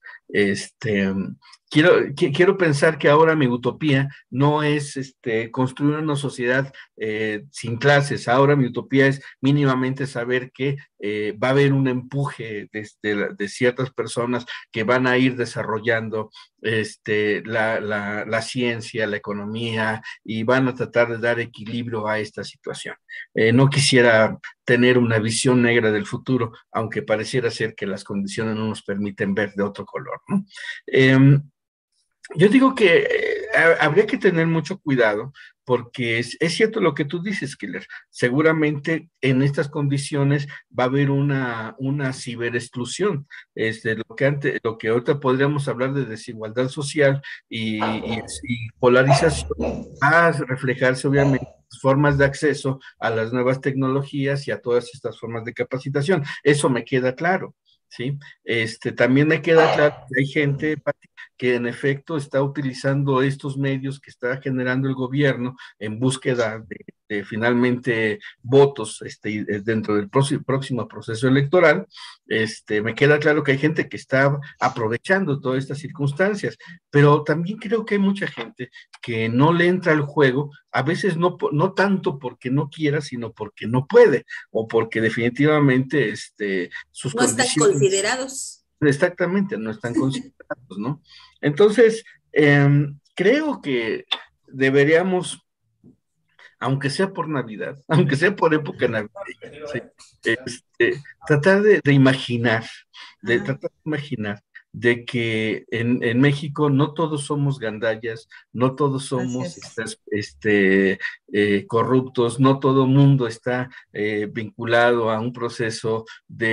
Quiero pensar que ahora mi utopía no es construir una sociedad sin clases. Ahora mi utopía es mínimamente saber que va a haber un empuje de ciertas personas que van a ir desarrollando la ciencia, la economía, y van a tratar de dar equilibrio a esta situación. No quisiera tener una visión negra del futuro, aunque pareciera ser que las condiciones no nos permiten ver de otro color, ¿no? Yo digo que habría que tener mucho cuidado porque es cierto lo que tú dices, Killer. Seguramente en estas condiciones va a haber una ciberexclusión. Lo que ahorita podríamos hablar de desigualdad social y polarización va a reflejarse obviamente en formas de acceso a las nuevas tecnologías y a todas estas formas de capacitación. Eso me queda claro, ¿sí? También me queda claro que hay gente que en efecto está utilizando estos medios que está generando el gobierno en búsqueda de finalmente votos dentro del próximo proceso electoral. Me queda claro que hay gente que está aprovechando todas estas circunstancias, pero también creo que hay mucha gente que no le entra al juego, a veces no tanto porque no quiera, sino porque no puede, o porque definitivamente sus
no están considerados.
Exactamente, no están considerados, ¿no? Entonces, creo que deberíamos aunque sea por Navidad, aunque sea por época navideña, ¿sí? Tratar de imaginar, de que en México no todos somos gandallas, no todos somos corruptos, no todo mundo está vinculado a un proceso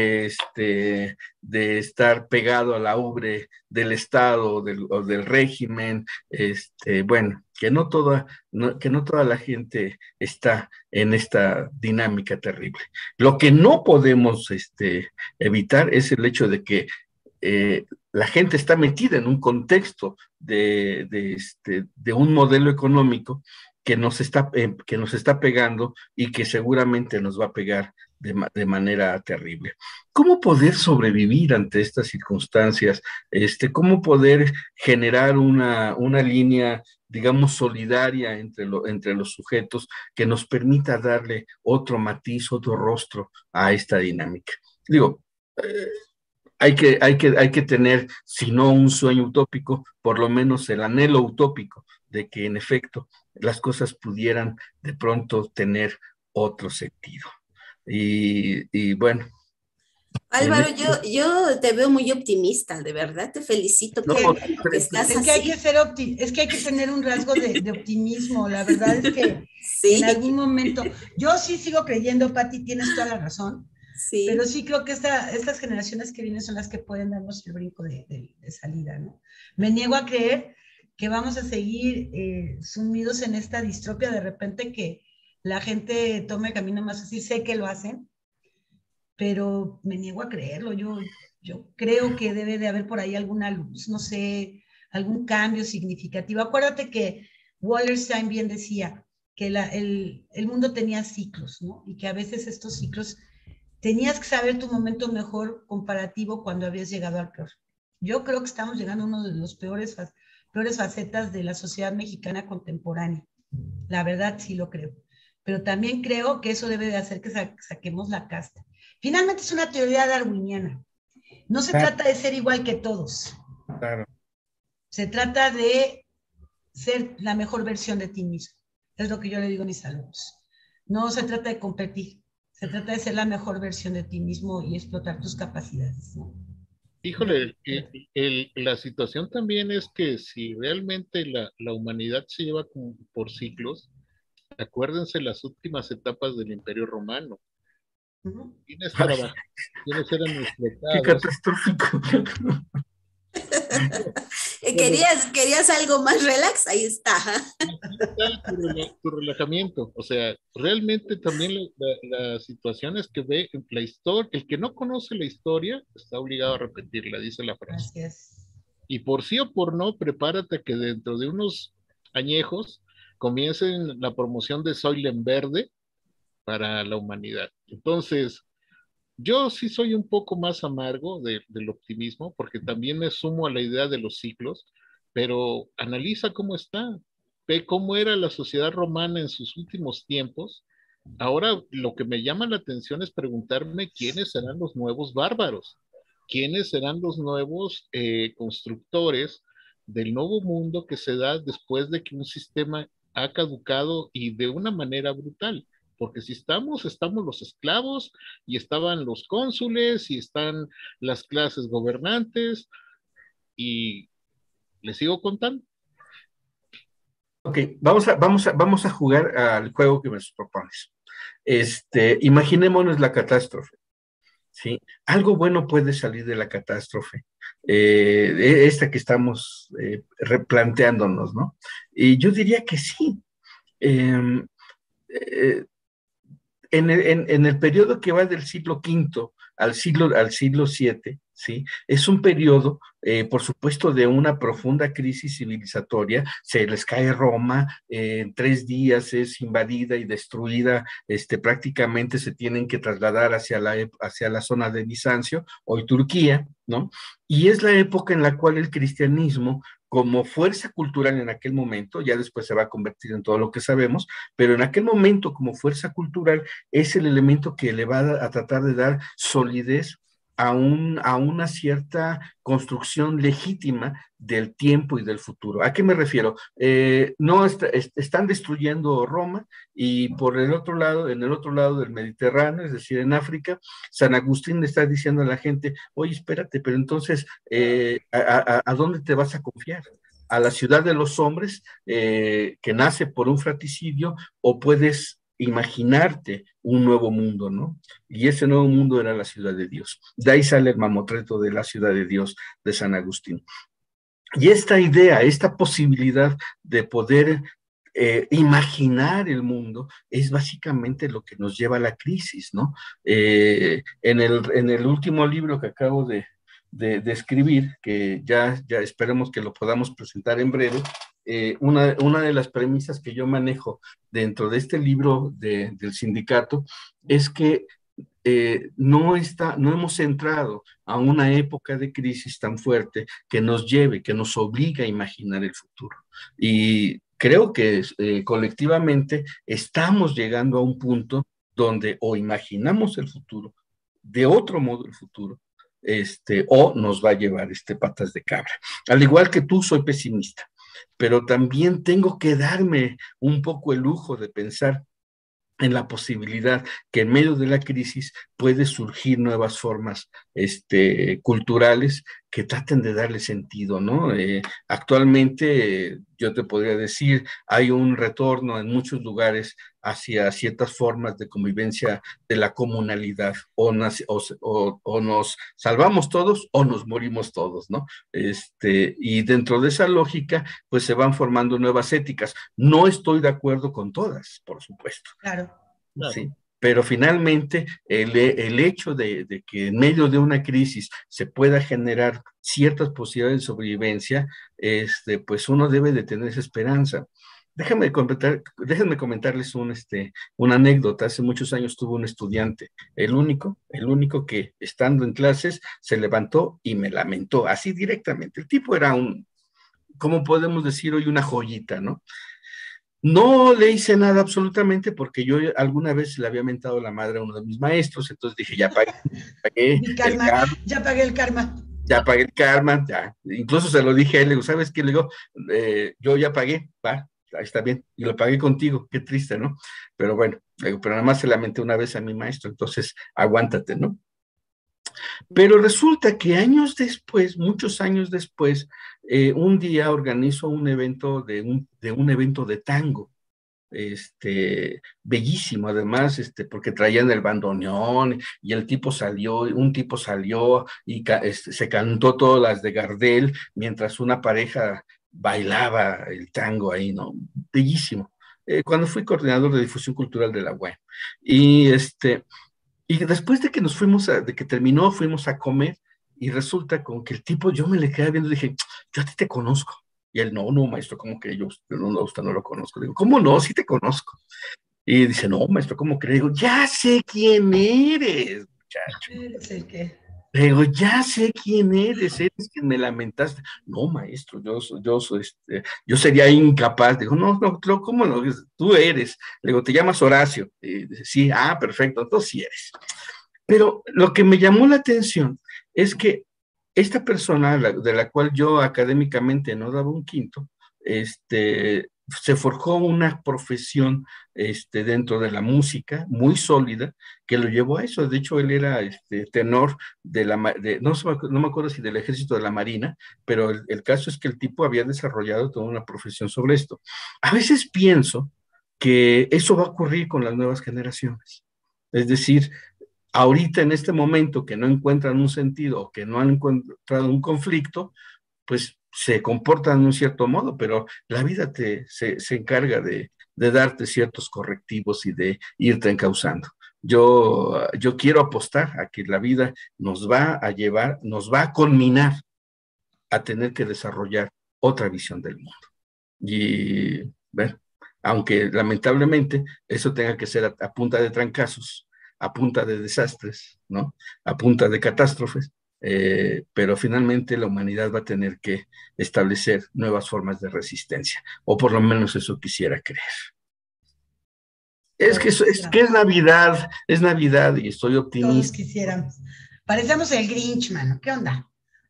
de estar pegado a la ubre del Estado o del régimen, bueno, que no toda la gente está en esta dinámica terrible. Lo que no podemos evitar es el hecho de que la gente está metida en un contexto de un modelo económico que nos está pegando y que seguramente nos va a pegar de manera terrible. ¿Cómo poder sobrevivir ante estas circunstancias? ¿Cómo poder generar una línea, digamos, solidaria entre los sujetos que nos permita darle otro matiz, otro rostro a esta dinámica? Digo, hay que tener, si no un sueño utópico, por lo menos el anhelo utópico de que en efecto las cosas pudieran de pronto tener otro sentido. Y bueno.
Álvaro, yo te veo muy optimista, de verdad, te felicito que estás
así. Es que hay que tener un rasgo de optimismo, la verdad es que sí. En algún momento, yo sí sigo creyendo, Pati, tienes toda la razón, sí. Pero sí creo que estas generaciones que vienen son las que pueden darnos el brinco de salida, ¿no? Me niego a creer que vamos a seguir sumidos en esta distropia, de repente que la gente tome el camino más fácil, sé que lo hacen, pero me niego a creerlo. Yo creo que debe de haber por ahí alguna luz, no sé, algún cambio significativo. Acuérdate que Wallerstein bien decía que el mundo tenía ciclos, ¿no? Y que a veces estos ciclos tenías que saber tu momento mejor comparativo cuando habías llegado al peor. Yo creo que estamos llegando a uno de los peores facetas de la sociedad mexicana contemporánea. La verdad sí lo creo. Pero también creo que eso debe de hacer que saquemos la casta. Finalmente es una teoría darwiniana. No se trata de ser igual que todos.
Claro.
Se trata de ser la mejor versión de ti mismo. Es lo que yo le digo a mis alumnos. No se trata de competir. Se trata de ser la mejor versión de ti mismo y explotar tus capacidades, ¿no?
Híjole, la situación también es que si realmente la humanidad se lleva por ciclos, acuérdense las últimas etapas del Imperio Romano. ¿Quiénes trabajaban? ¿Quiénes eran los letrados?
¡Qué catastrófico!
¿Querías algo más relax? Ahí está.
Tu relajamiento. O sea, realmente también la situación es que ve la historia, el que no conoce la historia está obligado a repetirla, dice la frase.
Así es.
Y por sí o por no, prepárate que dentro de unos añejos comiencen la promoción de Soylent Verde para la humanidad. Entonces, yo sí soy un poco más amargo del optimismo, porque también me sumo a la idea de los ciclos, pero analiza cómo está, ve cómo era la sociedad romana en sus últimos tiempos. Ahora lo que me llama la atención es preguntarme quiénes serán los nuevos bárbaros, quiénes serán los nuevos constructores del nuevo mundo que se da después de que un sistema ha caducado y de una manera brutal. Porque si estamos los esclavos y estaban los cónsules y están las clases gobernantes y les sigo contando.
Ok, vamos a jugar al juego que me propones. Imaginémonos la catástrofe, ¿sí? Algo bueno puede salir de la catástrofe, esta que estamos replanteándonos, ¿no? Y yo diría que sí. En el periodo que va del siglo V al siglo VII, ¿sí? Es un periodo, por supuesto, de una profunda crisis civilizatoria. Se les cae Roma, en 3 días es invadida y destruida, prácticamente se tienen que trasladar hacia la zona de Bizancio, hoy Turquía, ¿no? Y es la época en la cual el cristianismo, como fuerza cultural en aquel momento, ya después se va a convertir en todo lo que sabemos, pero en aquel momento como fuerza cultural es el elemento que le va a tratar de dar solidez a una cierta construcción legítima del tiempo y del futuro. ¿A qué me refiero? No están destruyendo Roma y por el otro lado, en el otro lado del Mediterráneo, es decir, en África, San Agustín le está diciendo a la gente, oye, espérate, pero entonces, ¿a dónde te vas a confiar? ¿A la ciudad de los hombres que nace por un fratricidio o puedes imaginarte un nuevo mundo, ¿no? Y ese nuevo mundo era la ciudad de Dios. De ahí sale el mamotreto de la ciudad de Dios de San Agustín. Y esta idea, esta posibilidad de poder imaginar el mundo es básicamente lo que nos lleva a la crisis, ¿no? En el último libro que acabo de escribir, que ya esperemos que lo podamos presentar en breve, una de las premisas que yo manejo dentro de este libro del sindicato es que no hemos entrado a una época de crisis tan fuerte que nos lleve, que nos obliga a imaginar el futuro. Y creo que colectivamente estamos llegando a un punto donde o imaginamos el futuro, de otro modo el futuro, o nos va a llevar patas de cabra. Al igual que tú, soy pesimista, pero también tengo que darme un poco el lujo de pensar en la posibilidad que en medio de la crisis puede surgir nuevas formas culturales que traten de darle sentido, ¿no? Actualmente, yo te podría decir, hay un retorno en muchos lugares hacia ciertas formas de convivencia de la comunalidad, o nos salvamos todos o nos morimos todos, ¿no? Y dentro de esa lógica, pues se van formando nuevas éticas. No estoy de acuerdo con todas, por supuesto.
Claro.
Sí, pero finalmente el hecho de que en medio de una crisis se pueda generar ciertas posibilidades de sobrevivencia, pues uno debe de tener esa esperanza. Déjenme comentarles una anécdota. Hace muchos años tuve un estudiante, el único que estando en clases se levantó y me lamentó, así directamente. El tipo era ¿cómo podemos decir hoy? Una joyita, ¿no? No le hice nada absolutamente porque yo alguna vez le había mentado la madre a uno de mis maestros, entonces dije, ya pagué el karma,
ya pagué el karma.
Ya pagué el karma, ya. Incluso se lo dije a él, le digo, ¿sabes qué? Le digo, yo ya pagué, va, ahí está bien, y lo pagué contigo, qué triste, ¿no? Pero bueno, pero nada más se lamenté una vez a mi maestro, entonces aguántate, ¿no? Pero resulta que años después, muchos años después, un día organizó un evento de un evento de tango, bellísimo además, porque traían el bandoneón y un tipo salió y se cantó todas las de Gardel mientras una pareja bailaba el tango ahí, ¿no? Bellísimo. Cuando fui coordinador de difusión cultural de la UAM. Y después de que de que terminó, fuimos a comer y resulta con que el tipo, yo me le quedé viendo y dije, yo a ti te conozco. Y él, no, maestro, ¿cómo que yo? No, usted no lo conozco. Digo, ¿cómo no? Sí te conozco. Y dice, no, maestro, ¿cómo que? Digo, ya sé quién eres, muchacho.
¿Eres el qué?
Digo, ya sé quién eres quien me lamentaste. No, maestro, yo sería incapaz. Digo, no, ¿cómo no? Tú eres. Le digo, te llamas Horacio. Y dice, sí, perfecto, entonces sí eres. Pero lo que me llamó la atención es que esta persona, de la cual yo académicamente no daba un quinto, se forjó una profesión dentro de la música muy sólida que lo llevó a eso. De hecho, él era tenor no me acuerdo si del Ejército de la Marina, pero el caso es que el tipo había desarrollado toda una profesión sobre esto. A veces pienso que eso va a ocurrir con las nuevas generaciones. Es decir, ahorita en este momento que no encuentran un sentido o que no han encontrado un conflicto, pues se comportan de un cierto modo, pero la vida se encarga de darte ciertos correctivos y de irte encauzando. Yo quiero apostar a que la vida nos va a conminar a tener que desarrollar otra visión del mundo. Y bueno, aunque lamentablemente eso tenga que ser a punta de trancazos, a punta de desastres, ¿no? A punta de catástrofes, pero finalmente la humanidad va a tener que establecer nuevas formas de resistencia, o por lo menos eso quisiera creer. Es Navidad y estoy optimista.
Todos quisiéramos. Parecemos el Grinch, mano. ¿Qué onda?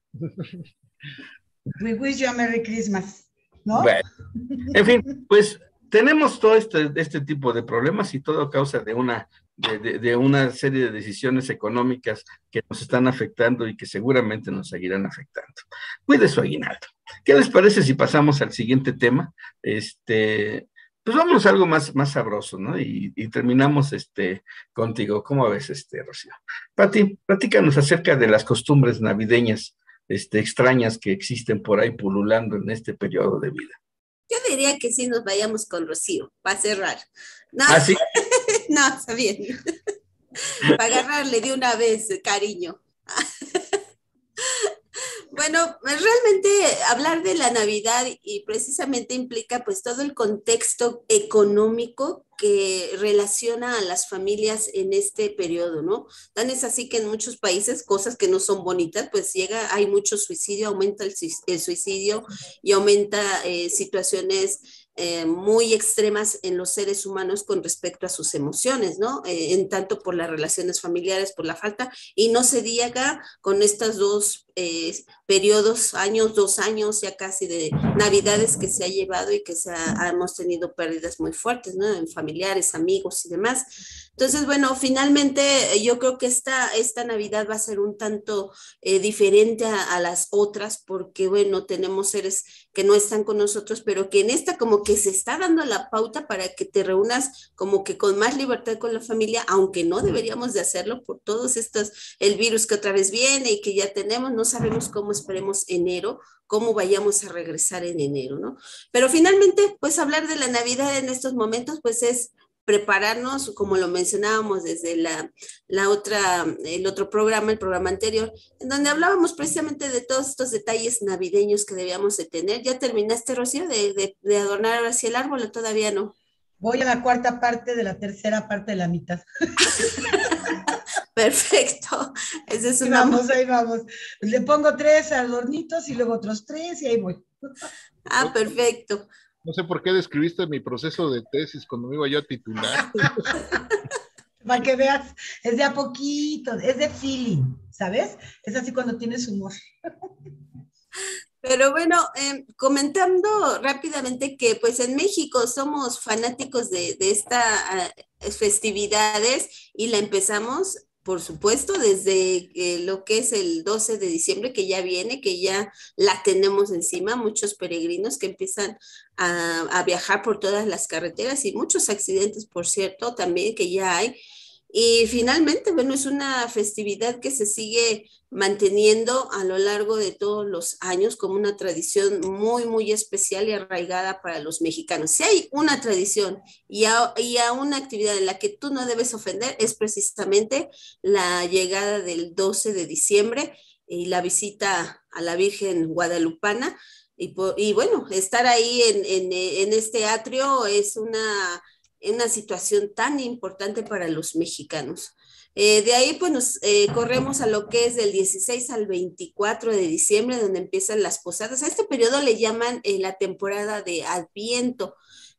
We wish you a Merry Christmas, ¿no?
Bueno, en fin, pues tenemos todo este tipo de problemas y todo a causa de una serie de decisiones económicas que nos están afectando y que seguramente nos seguirán afectando. Cuide su aguinaldo. ¿Qué les parece si pasamos al siguiente tema? Pues vámonos a algo más sabroso, ¿no? Y terminamos contigo. ¿Cómo ves, Rocío? Pati, platícanos acerca de las costumbres navideñas extrañas que existen por ahí pululando en este periodo de vida.
Yo diría que sí nos vayamos con Rocío, para cerrar. No,
¿Ah, sí?
no, está bien. Para agarrarle de una vez, cariño. Bueno, realmente hablar de la Navidad y precisamente implica pues todo el contexto económico que relaciona a las familias en este periodo, ¿no? Tan es así que en muchos países cosas que no son bonitas, pues hay mucho suicidio, aumenta el suicidio y aumenta situaciones muy extremas en los seres humanos con respecto a sus emociones, ¿no? En tanto por las relaciones familiares, por la falta, y no se diga con estos dos periodos, 2 años ya casi de navidades que se ha llevado y que hemos tenido pérdidas muy fuertes, ¿no? En familiares, amigos y demás. Entonces, bueno, finalmente yo creo que esta Navidad va a ser un tanto diferente a las otras porque, bueno, tenemos seres que no están con nosotros, pero que en esta como que se está dando la pauta para que te reúnas como que con más libertad con la familia, aunque no deberíamos de hacerlo por todos el virus que otra vez viene y que ya tenemos, no sabemos cómo esperemos enero, cómo vayamos a regresar en enero, ¿no? Pero finalmente, pues hablar de la Navidad en estos momentos, pues es prepararnos, como lo mencionábamos desde el otro programa, el programa anterior, en donde hablábamos precisamente de todos estos detalles navideños que debíamos de tener. ¿Ya terminaste, Rocío, de adornar ahora sí el árbol o todavía no?
Voy a la cuarta parte de la tercera parte de la mitad.
Perfecto. Esa es
una... Ahí vamos. Le pongo 3 adornitos y luego otros 3 y ahí voy.
Ah, perfecto.
No sé por qué describiste mi proceso de tesis cuando me iba yo a titular.
Para que veas, es de a poquito, es de feeling, ¿sabes? Es así cuando tienes humor.
Pero bueno, comentando rápidamente que pues en México somos fanáticos de estas festividades y la empezamos, por supuesto, desde lo que es el 12 de diciembre, que ya viene, que ya la tenemos encima, muchos peregrinos que empiezan a viajar por todas las carreteras y muchos accidentes, por cierto, también que ya hay. Y finalmente, bueno, es una festividad que se sigue manteniendo a lo largo de todos los años como una tradición muy, muy especial y arraigada para los mexicanos. Si hay una tradición y a una actividad en la que tú no debes ofender, es precisamente la llegada del 12 de diciembre y la visita a la Virgen Guadalupana. Y bueno, estar ahí en este atrio es una situación tan importante para los mexicanos. De ahí pues nos corremos a lo que es del 16 al 24 de diciembre, donde empiezan las posadas. A este periodo le llaman la temporada de Adviento,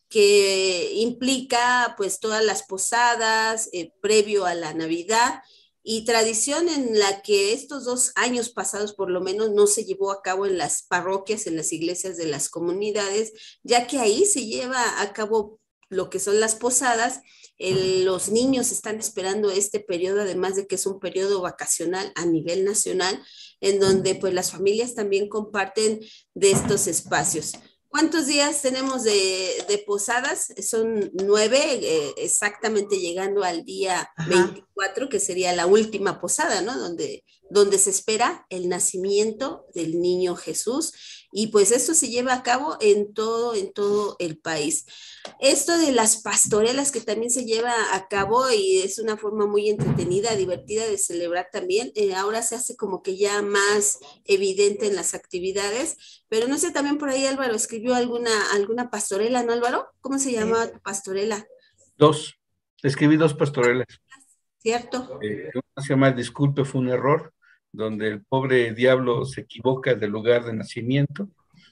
que implica pues todas las posadas previo a la Navidad, y tradición en la que estos 2 años pasados por lo menos no se llevó a cabo en las parroquias, en las iglesias de las comunidades, ya que ahí se lleva a cabo lo que son las posadas. Los niños están esperando este periodo, además de que es un periodo vacacional a nivel nacional, en donde pues las familias también comparten de estos espacios. ¿Cuántos días tenemos de posadas? Son 9, exactamente llegando al día 24, que sería la última posada, ¿no? Donde se espera el nacimiento del niño Jesús. Y pues esto se lleva a cabo en todo el país. Esto de las pastorelas que también se lleva a cabo y es una forma muy entretenida, divertida de celebrar también, ahora se hace como que ya más evidente en las actividades, pero no sé, también por ahí Álvaro escribió alguna pastorela, ¿no, Álvaro? ¿Cómo se llama tu pastorela?
2, escribí 2 pastorelas.
¿Cierto?
Una se llama Disculpe, fue un error, donde el pobre diablo se equivoca del lugar de nacimiento,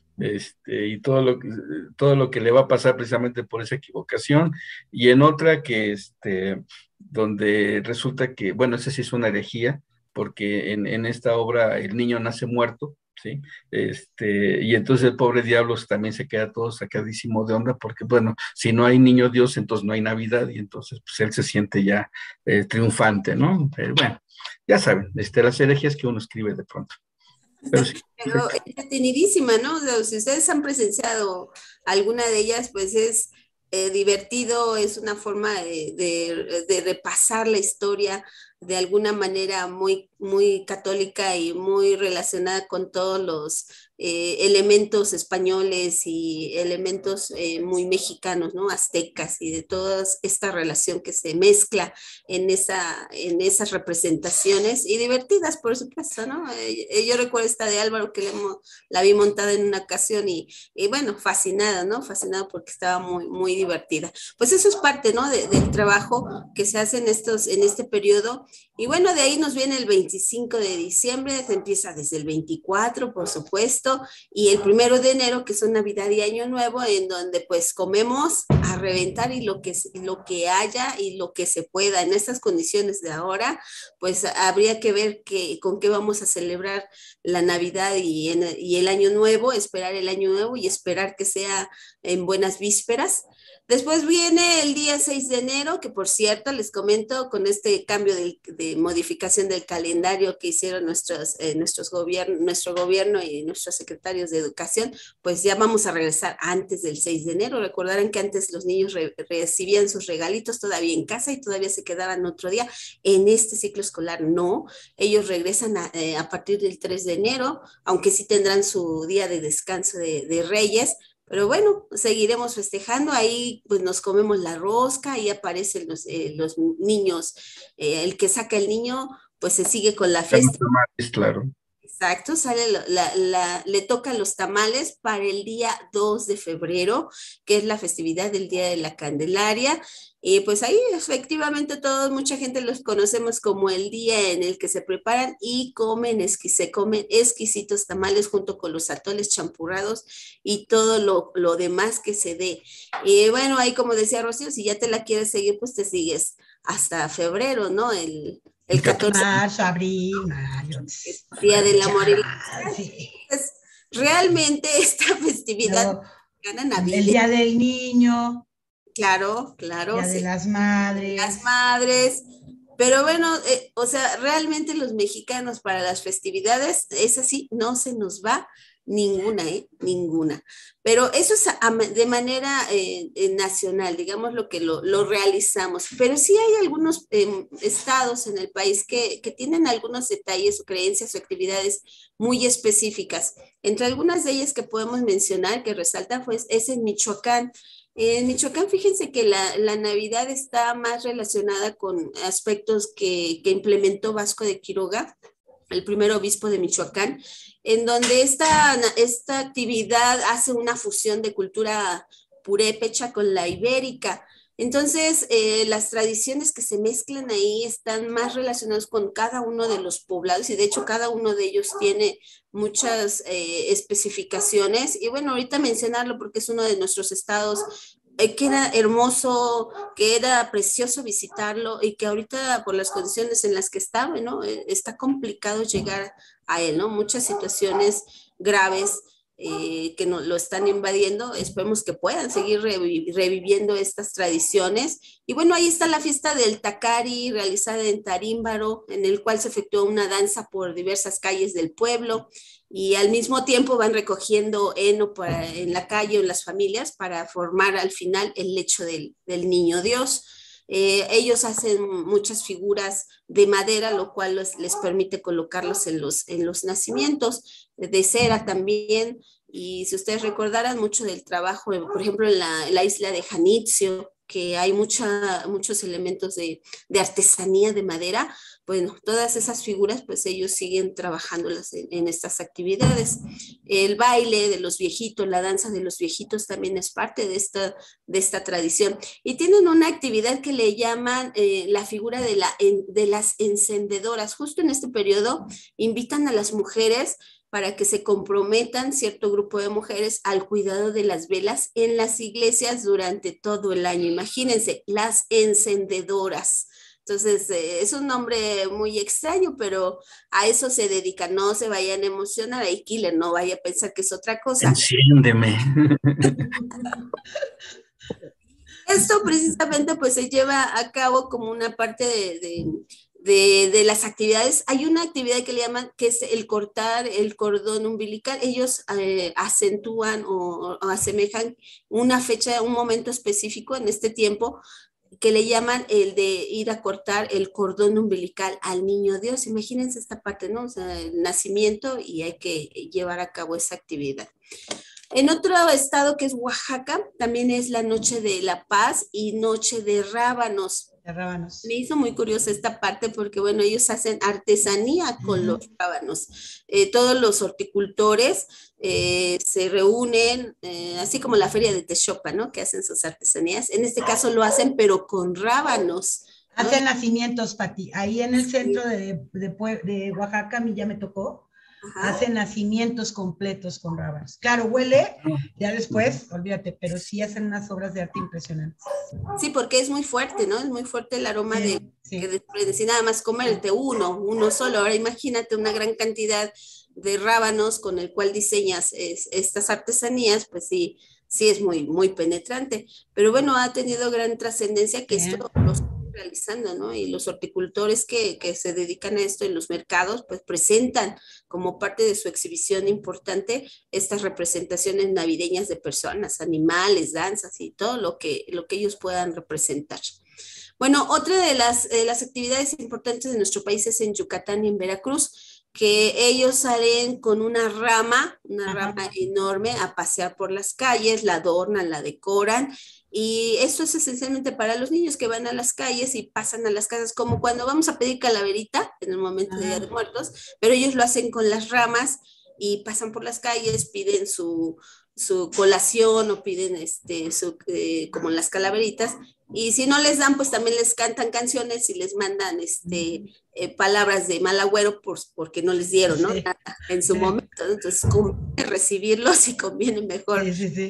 y todo lo que le va a pasar precisamente por esa equivocación, y en otra que donde resulta que, bueno, esa sí es una herejía, porque en esta obra el niño nace muerto, ¿sí? Y entonces el pobre diablo también se queda todo sacadísimo de onda, porque bueno, si no hay niño Dios, entonces no hay Navidad, y entonces pues él se siente ya triunfante, ¿no? Bueno, ya saben, las herejías que uno escribe de pronto. Pero sí,
Pero entretenidísima, ¿no? O sea, si ustedes han presenciado alguna de ellas, pues es divertido, es una forma de repasar la historia de alguna manera muy, muy católica y muy relacionada con todos los elementos españoles y elementos muy mexicanos, ¿no? Aztecas y de toda esta relación que se mezcla en esas representaciones y divertidas, por supuesto, ¿no? Yo recuerdo esta de Álvaro que la vi montada en una ocasión y bueno, fascinada, ¿no? Fascinada porque estaba muy, muy divertida. Pues eso es parte, ¿no? Del trabajo que se hace en este periodo. Y bueno, de ahí nos viene el 25 de diciembre, se empieza desde el 24, por supuesto, y el 1 de enero, que son Navidad y Año Nuevo, en donde pues comemos a reventar y lo que haya y lo que se pueda. En estas condiciones de ahora, pues habría que ver con qué vamos a celebrar la Navidad y el Año Nuevo, esperar el Año Nuevo y esperar que sea en buenas vísperas. Después viene el día 6 de enero, que por cierto, les comento, con este cambio de modificación del calendario que hicieron nuestro gobierno y nuestros secretarios de educación, pues ya vamos a regresar antes del 6 de enero. Recordarán que antes los niños recibían sus regalitos todavía en casa y todavía se quedaban otro día. En este ciclo escolar no, ellos regresan a partir del 3 de enero, aunque sí tendrán su día de descanso de Reyes. Pero bueno, seguiremos festejando, ahí pues nos comemos la rosca, ahí aparecen los niños, el que saca el niño pues se sigue con la fiesta.
Claro.
Exacto, sale le toca los tamales para el día 2 de febrero, que es la festividad del Día de la Candelaria. Y pues ahí efectivamente mucha gente los conocemos como el día en el que se preparan y se comen exquisitos tamales junto con los atoles champurrados y todo lo demás que se dé. Y bueno, ahí como decía Rocío, si ya te la quieres seguir, pues te sigues hasta febrero, ¿no? El 14.
Marzo, abril, mayo.
Día del Amor y la
Sí.
Pues realmente esta festividad gana Navidad.
El Día del Niño.
Claro,
Día
sí.
de las Madres.
Las madres. Pero bueno, o sea, realmente los mexicanos para las festividades, es así, no se nos va ninguna, ninguna. Pero eso es de manera nacional, digamos lo que lo realizamos. Pero sí hay algunos estados en el país que tienen algunos detalles o creencias o actividades muy específicas. Entre algunas de ellas que podemos mencionar, que resaltan, pues es en Michoacán. En Michoacán, fíjense que la Navidad está más relacionada con aspectos que implementó Vasco de Quiroga, el primer obispo de Michoacán, en donde esta actividad hace una fusión de cultura purépecha con la ibérica. Entonces, las tradiciones que se mezclan ahí están más relacionadas con cada uno de los poblados y de hecho cada uno de ellos tiene muchas especificaciones. Y bueno, ahorita mencionarlo porque es uno de nuestros estados que era hermoso, que era precioso visitarlo y que ahorita por las condiciones en las que está, bueno, está complicado llegar a él, ¿no? Muchas situaciones graves que lo están invadiendo, esperemos que puedan seguir reviviendo estas tradiciones. Y bueno, ahí está la fiesta del Tacari, realizada en Tarímbaro, en el cual se efectuó una danza por diversas calles del pueblo, y al mismo tiempo van recogiendo heno en la calle o en las familias para formar al final el lecho del niño Dios. Ellos hacen muchas figuras de madera, lo cual les permite colocarlos en los nacimientos, de cera también. Y si ustedes recordaran mucho del trabajo, por ejemplo, en la isla de Janitzio, que hay muchos elementos de artesanía de madera, bueno, todas esas figuras, pues ellos siguen trabajándolas en estas actividades. El baile de los viejitos, la danza de los viejitos también es parte de esta tradición. Y tienen una actividad que le llaman la figura de las encendedoras. Justo en este periodo invitan a las mujeres para que se comprometan cierto grupo de mujeres al cuidado de las velas en las iglesias durante todo el año. Imagínense, las encendedoras. Entonces, es un nombre muy extraño, pero a eso se dedica. No se vayan a emocionar, ahí Killer, no vaya a pensar que es otra cosa.
Enciéndeme.
Esto precisamente pues se lleva a cabo como una parte de las actividades. Hay una actividad que le llaman, que es el cortar el cordón umbilical. Ellos acentúan o asemejan una fecha, un momento específico en este tiempo que le llaman el de ir a cortar el cordón umbilical al niño Dios. Imagínense esta parte, ¿no? O sea, el nacimiento, y hay que llevar a cabo esa actividad. En otro estado que es Oaxaca, también es la noche de la paz y noche de rábanos.
De rábanos.
Me hizo muy curiosa esta parte porque, bueno, ellos hacen artesanía con los rábanos. Todos los horticultores se reúnen, así como la feria de Texcoco, ¿no? Que hacen sus artesanías. En este caso lo hacen, pero con rábanos, ¿no?
Hacen nacimientos, Pati. Ahí en el centro de Oaxaca, a mí ya me tocó. Ajá. Hacen nacimientos completos con rábanos. Claro, huele, ya después, olvídate, pero sí hacen unas obras de arte impresionantes.
Sí, porque es muy fuerte, ¿no? Es muy fuerte el aroma que desprende. Si nada más comerte uno solo. Ahora imagínate una gran cantidad de rábanos con el cual diseñas estas artesanías, pues sí es muy, muy penetrante. Pero bueno, ha tenido gran trascendencia que esto lo están realizando, ¿no? Y los horticultores que se dedican a esto en los mercados, pues presentan como parte de su exhibición importante estas representaciones navideñas de personas, animales, danzas y todo lo que ellos puedan representar. Bueno, otra de las actividades importantes de nuestro país es en Yucatán y en Veracruz, que ellos salen con una rama enorme a pasear por las calles, la adornan, la decoran, y esto es esencialmente para los niños que van a las calles y pasan a las casas, como cuando vamos a pedir calaverita en el momento de Día de Muertos, pero ellos lo hacen con las ramas y pasan por las calles, piden su colación o piden como las calaveritas, y si no les dan, pues también les cantan canciones y les mandan palabras de mal agüero porque no les dieron, ¿no? En su momento. Entonces, conviene recibirlos y conviene mejor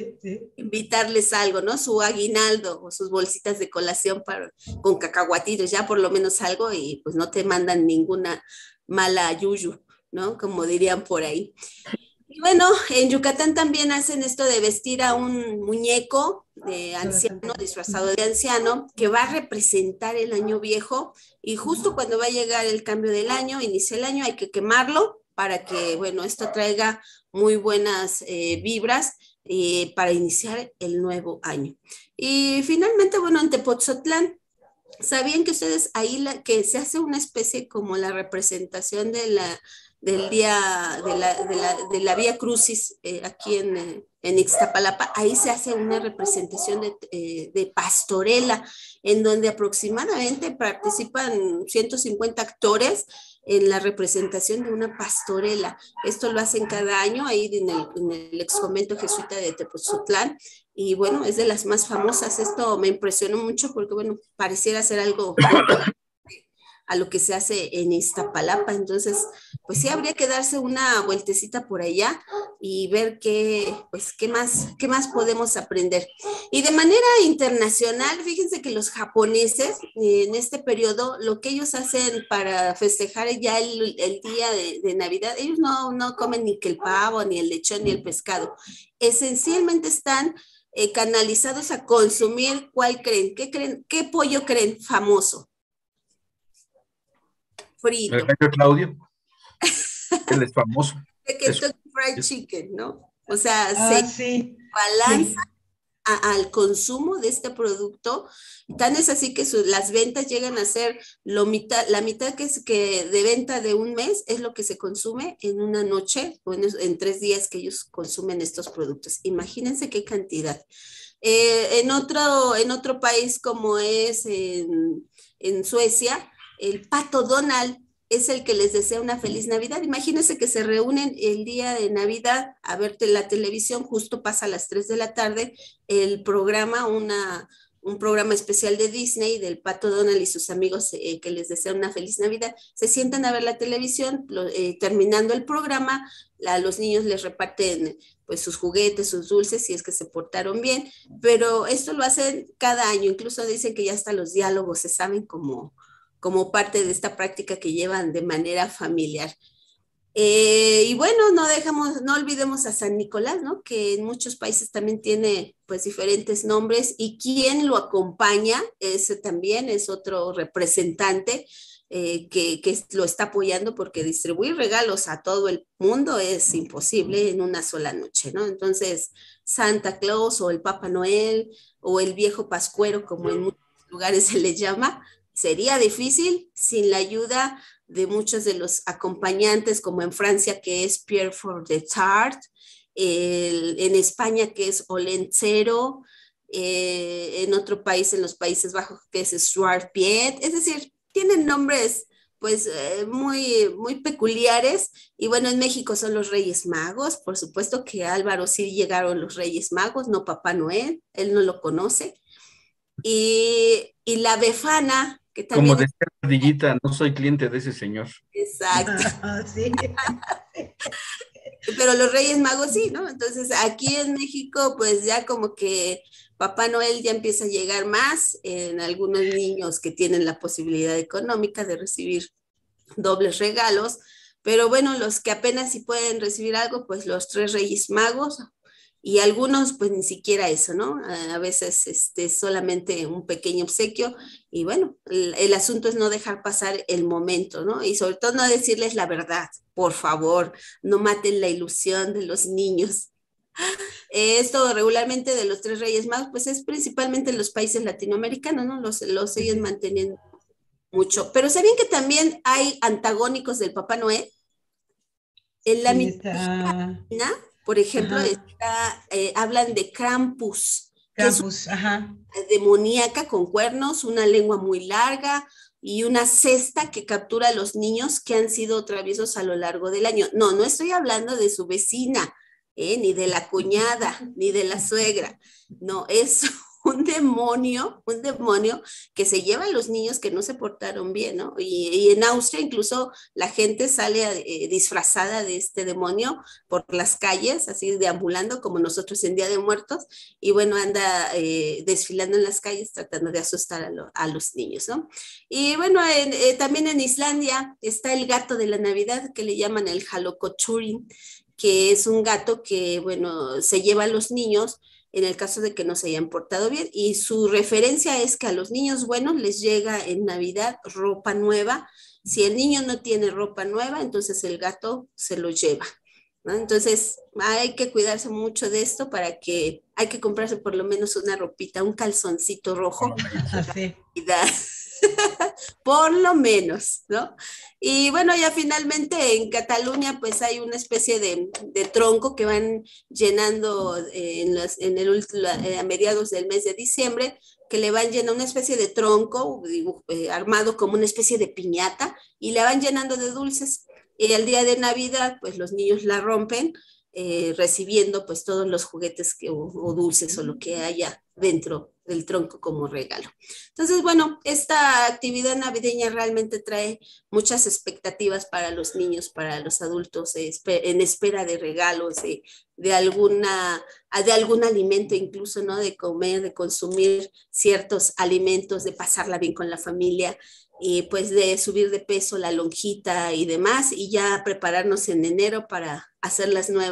invitarles algo, ¿no? Su aguinaldo o sus bolsitas de colación con cacahuatitos, ya por lo menos algo, y pues no te mandan ninguna mala yuyu, ¿no? Como dirían por ahí. Y bueno, en Yucatán también hacen esto de vestir a un muñeco de anciano, disfrazado de anciano, que va a representar el año viejo, y justo cuando va a llegar el cambio del año, inicia el año, hay que quemarlo para que, bueno, esto traiga muy buenas vibras para iniciar el nuevo año. Y finalmente, bueno, en Tepoztlán, ¿sabían que ustedes ahí que se hace una especie como la representación del día de la Vía Crucis aquí en Ixtapalapa? Ahí se hace una representación de pastorela, en donde aproximadamente participan 150 actores en la representación de una pastorela. Esto lo hacen cada año ahí en el ex convento jesuita de Tepoztlán, y bueno, es de las más famosas. Esto me impresionó mucho porque, bueno, pareciera ser algo a lo que se hace en Iztapalapa. Entonces, pues sí habría que darse una vueltecita por allá y ver qué más podemos aprender. Y de manera internacional, fíjense que los japoneses en este periodo, lo que ellos hacen para festejar ya el día de Navidad, ellos no comen ni que el pavo, ni el lechón, ni el pescado. Esencialmente están canalizados a consumir. ¿Cuál creen? ¿Qué pollo creen famoso? Frito.
El gallo Claudio. Él es famoso.
De Kentucky Fried Chicken, ¿no? O sea, se balanza al consumo de este producto. Tan es así que las ventas llegan a ser la mitad que de venta de un mes es lo que se consume en una noche, o en 3 días que ellos consumen estos productos. Imagínense qué cantidad. En otro país como es en Suecia, el Pato Donald es el que les desea una feliz Navidad. Imagínense que se reúnen el día de Navidad a ver la televisión, justo pasa a las 3 de la tarde el programa, un programa especial de Disney del Pato Donald y sus amigos que les desean una feliz Navidad. Se sientan a ver la televisión, terminando el programa, a los niños les reparten pues sus juguetes, sus dulces, si es que se portaron bien, pero esto lo hacen cada año. Incluso dicen que ya hasta los diálogos se saben como como parte de esta práctica que llevan de manera familiar. Y bueno, no olvidemos a San Nicolás, ¿no? Que en muchos países también tiene pues diferentes nombres, y quien lo acompaña, ese también es otro representante que lo está apoyando, porque distribuir regalos a todo el mundo es imposible en una sola noche, ¿no? Entonces, Santa Claus o el Papá Noel o el viejo Pascuero, como en muchos lugares se le llama, sería difícil sin la ayuda de muchos de los acompañantes, como en Francia, que es Pierre for the Tart, en España, que es Olencero, en otro país, en los Países Bajos, que es Stuart Piet. Es decir, tienen nombres pues muy peculiares. Y bueno, en México son los Reyes Magos. Por supuesto que a Álvaro sí llegaron los Reyes Magos, no Papá Noel, él no lo conoce. Y la Befana, que también...
Como decía Ardillita, no soy cliente de ese señor.
Exacto.
Sí.
Pero los Reyes Magos sí, ¿no? Entonces aquí en México pues ya como que Papá Noel ya empieza a llegar más en algunos niños que tienen la posibilidad económica de recibir dobles regalos, pero bueno, los que apenas si pueden recibir algo, pues los 3 Reyes Magos, y algunos pues ni siquiera eso, ¿no? A veces solamente un pequeño obsequio, y bueno, el asunto es no dejar pasar el momento, ¿no? Y sobre todo no decirles la verdad, por favor, no maten la ilusión de los niños. Esto regularmente de los 3 Reyes Magos, pues es principalmente en los países latinoamericanos, ¿no? Los siguen manteniendo mucho. Pero ¿sabían que también hay antagónicos del Papá Noel? En la mitología, por ejemplo, hablan de Krampus,
Krampus, ajá.
Demoníaca con cuernos, una lengua muy larga y una cesta que captura a los niños que han sido traviesos a lo largo del año. No, no estoy hablando de su vecina, ni de la cuñada, ni de la suegra. No, es un demonio que se lleva a los niños que no se portaron bien, ¿no? Y en Austria incluso la gente sale disfrazada de este demonio por las calles, así deambulando como nosotros en Día de Muertos, y bueno, anda desfilando en las calles tratando de asustar a los niños, ¿no? Y bueno, también en Islandia está el gato de la Navidad, que le llaman el Halokoturin, que es un gato que, bueno, se lleva a los niños en el caso de que no se hayan portado bien, y su referencia es que a los niños buenos les llega en Navidad ropa nueva. Si el niño no tiene ropa nueva, entonces el gato se lo lleva, ¿no? Entonces hay que cuidarse mucho de esto, hay que comprarse por lo menos una ropita, un calzoncito rojo.
Sí.
Por lo menos, ¿no? Y bueno, ya finalmente en Cataluña pues hay una especie de tronco que van llenando a mediados del mes de diciembre, que le van llenando una especie de tronco armado como una especie de piñata, y le van llenando de dulces, y el día de Navidad pues los niños la rompen, recibiendo pues todos los juguetes o dulces o lo que haya dentro del tronco como regalo. Entonces, bueno, esta actividad navideña realmente trae muchas expectativas para los niños, para los adultos, en espera de regalos, de algún alimento incluso, ¿no? De comer, de consumir ciertos alimentos, de pasarla bien con la familia, y pues de subir de peso la lonjita y demás, y ya prepararnos en enero para hacer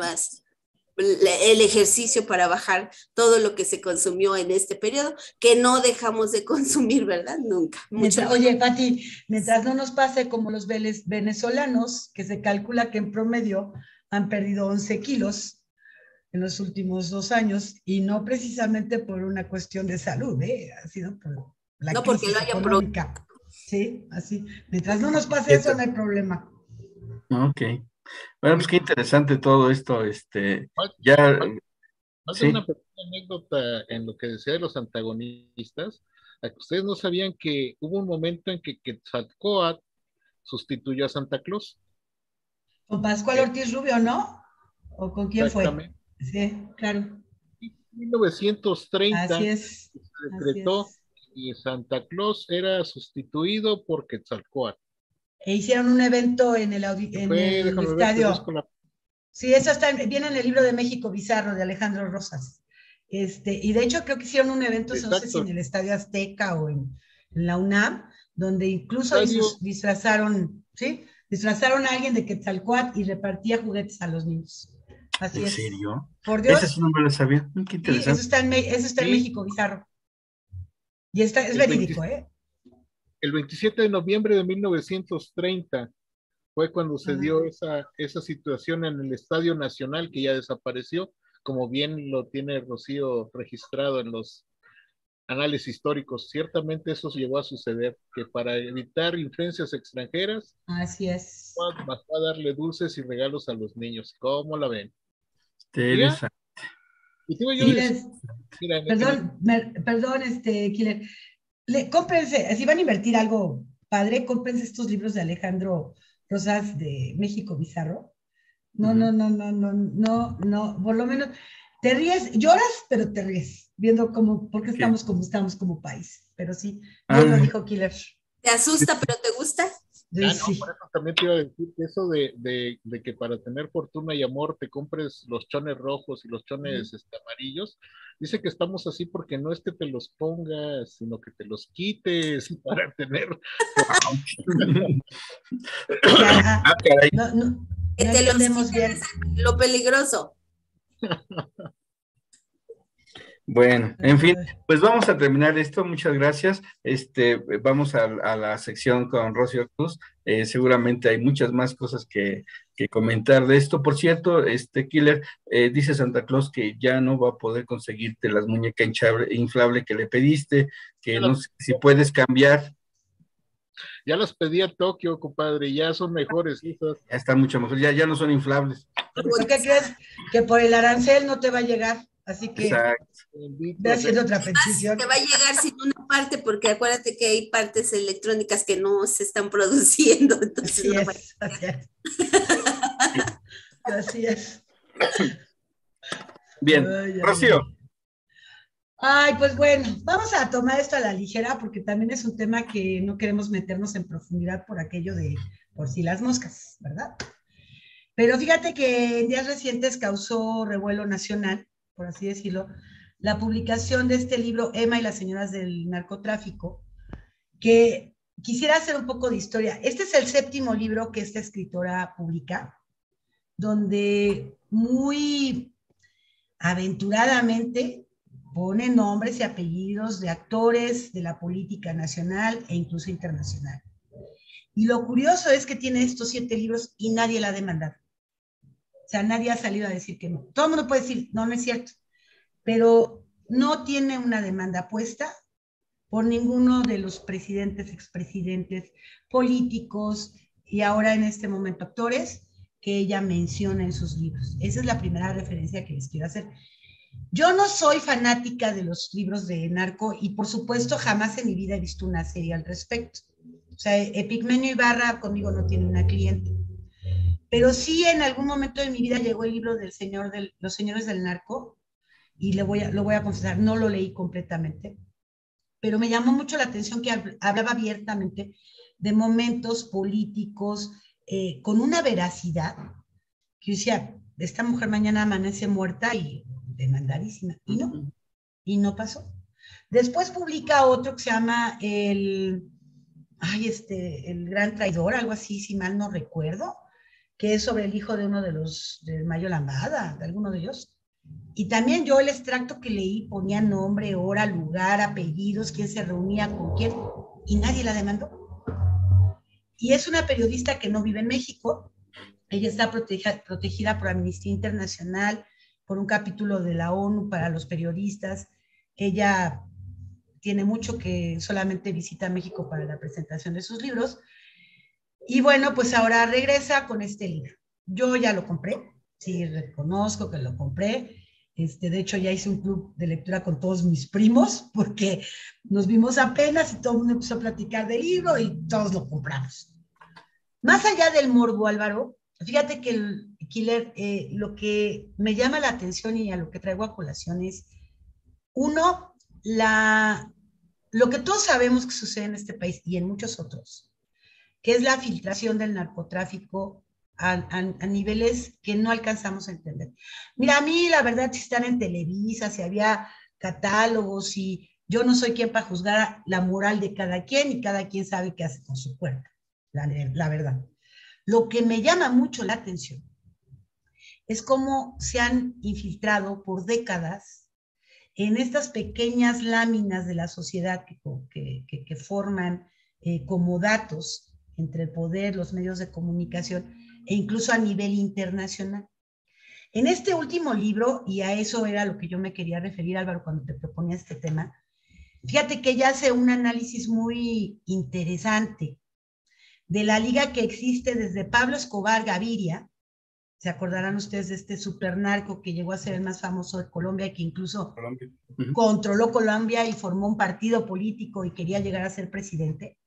el ejercicio para bajar todo lo que se consumió en este periodo, que no dejamos de consumir, ¿verdad? Nunca.
Oye, Pati, mientras no nos pase como los venezolanos, que se calcula que en promedio han perdido 11 kilos en los últimos 2 años, y no precisamente por una cuestión de salud, ha sido por la crisis económica. Sí, así. Mientras no nos pase eso, no hay problema.
Ok. Bueno, pues qué interesante todo esto. Ya.
Hace una pequeña anécdota en lo que decía de los antagonistas. Ustedes no sabían que hubo un momento en que Quetzalcóatl sustituyó a Santa Claus.
Con Pascual Ortiz Rubio, ¿no? ¿O con quién fue? Sí, claro.
En 1930
así es,
se decretó que Santa Claus era sustituido por Quetzalcóatl.
E hicieron un evento en el estadio. Sí, eso viene en el libro de México Bizarro de Alejandro Rosas. Y de hecho creo que hicieron un evento, no sé si en el Estadio Azteca o en la UNAM, donde incluso disfrazaron, ¿sí? Disfrazaron a alguien de Quetzalcóatl y repartía juguetes a los niños. Así
¿En
es.
serio?
Por
Ese
Dios.
sí no me lo sabía. Qué
Sí, eso
interesante.
está en
Sí.
México, bizarro. Y es
El
verídico,
20
¿eh?
El 27 de noviembre de 1930 fue cuando se dio
Ah.
esa situación en el Estadio Nacional, que ya desapareció, como bien lo tiene Rocío registrado en los anales históricos. Ciertamente eso llegó a suceder, que para evitar influencias extranjeras,
Así es.
bajó a darle dulces y regalos a los niños. ¿Cómo la ven? Mira,
Interesante.
y te iba yo a decir,
Quiles,
mira,
perdón, Killer. Cómprense, si van a invertir algo padre, cómprense estos libros de Alejandro Rosas de México Bizarro. No, no, no, no, no, no, no, por lo menos te ríes, lloras, pero te ríes, viendo por qué estamos como país. Pero sí, bien lo dijo Killer.
¿Te asusta, pero te gusta?
no,
Sí.
por eso también te iba a decir que eso de que para tener fortuna y amor te compres los chones rojos y los chones amarillos, dice que estamos así porque no es que te los pongas, sino que te los quites para tener.
Ya,
Caray.
no
Que te los
entendemos bien.
quiten, lo peligroso.
Bueno, en fin, pues vamos a terminar esto. Muchas gracias. Vamos a la sección con Rocío Cruz. Seguramente hay muchas más cosas que comentar de esto. Por cierto, Killer, dice Santa Claus que ya no va a poder conseguirte las muñecas inflable que le pediste, que no sé si puedes cambiar.
Ya las pedí a Tokio, compadre, ya son mejores esas.
Ya están mucho mejor, ya no son inflables.
¿Por qué crees que por el arancel no te va a llegar? Así que
Exacto.
ve haciendo otra
Además,
petición.
te va a llegar sin una parte, porque acuérdate que hay partes electrónicas que no se están produciendo. Entonces
Así
no
es, así es. Así es.
Bien,
Ay,
Rocío.
Ay, pues bueno, vamos a tomar esto a la ligera porque también es un tema que no queremos meternos en profundidad por aquello de por si las moscas, ¿verdad? Pero fíjate que en días recientes causó revuelo nacional, por así decirlo, la publicación de este libro Emma y las señoras del narcotráfico, que quisiera hacer un poco de historia. Este es el 7º libro que esta escritora publica, donde muy aventuradamente pone nombres y apellidos de actores de la política nacional e incluso internacional. Y lo curioso es que tiene estos 7 libros y nadie la ha demandado. O sea, nadie ha salido a decir que no. Todo el mundo puede decir, no, no es cierto. Pero no tiene una demanda puesta por ninguno de los presidentes, expresidentes, políticos y ahora en este momento actores que ella menciona en sus libros. Esa es la primera referencia que les quiero hacer. Yo no soy fanática de los libros de narco y por supuesto jamás en mi vida he visto una serie al respecto. O sea, Epigmenio Ibarra conmigo no tiene una cliente. Pero sí en algún momento de mi vida llegó el libro del Los Señores del Narco y lo voy a confesar, no lo leí completamente, pero me llamó mucho la atención que hablaba abiertamente de momentos políticos con una veracidad que decía, esta mujer mañana amanece muerta y demandadísima, y no pasó. Después publica otro que se llama el Gran Traidor, algo así, si mal no recuerdo, que es sobre el hijo de uno de los, del Mayo Lambada, de alguno de ellos. Y también yo el extracto que leí ponía nombre, hora, lugar, apellidos, quién se reunía con quién, y nadie la demandó. Y es una periodista que no vive en México, ella está protegida por Amnistía Internacional, por un capítulo de la ONU para los periodistas. Ella tiene mucho que solamente visita México para la presentación de sus libros. Y bueno, pues ahora regresa con este libro. Yo ya lo compré, sí, reconozco que lo compré. De hecho, ya hice un club de lectura con todos mis primos, porque nos vimos apenas y todo el mundo empezó a platicar del libro y todos lo compramos. Más allá del morbo, Álvaro, fíjate que el Killer, lo que me llama la atención y a lo que traigo a colación es, uno, lo que todos sabemos que sucede en este país y en muchos otros, que es la filtración del narcotráfico a niveles que no alcanzamos a entender. Mira, a mí la verdad, si están en Televisa, si había catálogos y Yo no soy quien para juzgar la moral de cada quien y cada quien sabe qué hace con su cuerpo, la verdad. Lo que me llama mucho la atención es cómo se han infiltrado por décadas en estas pequeñas láminas de la sociedad que forman como datos entre el poder, los medios de comunicación e incluso a nivel internacional. En este último libro, y a eso era lo que yo me quería referir, Álvaro, cuando te proponía este tema, fíjate que ella hace un análisis muy interesante de la liga que existe desde Pablo Escobar Gaviria. Se acordarán ustedes de este supernarco que llegó a ser el más famoso de Colombia y que incluso controló Colombia y formó un partido político y quería llegar a ser presidente,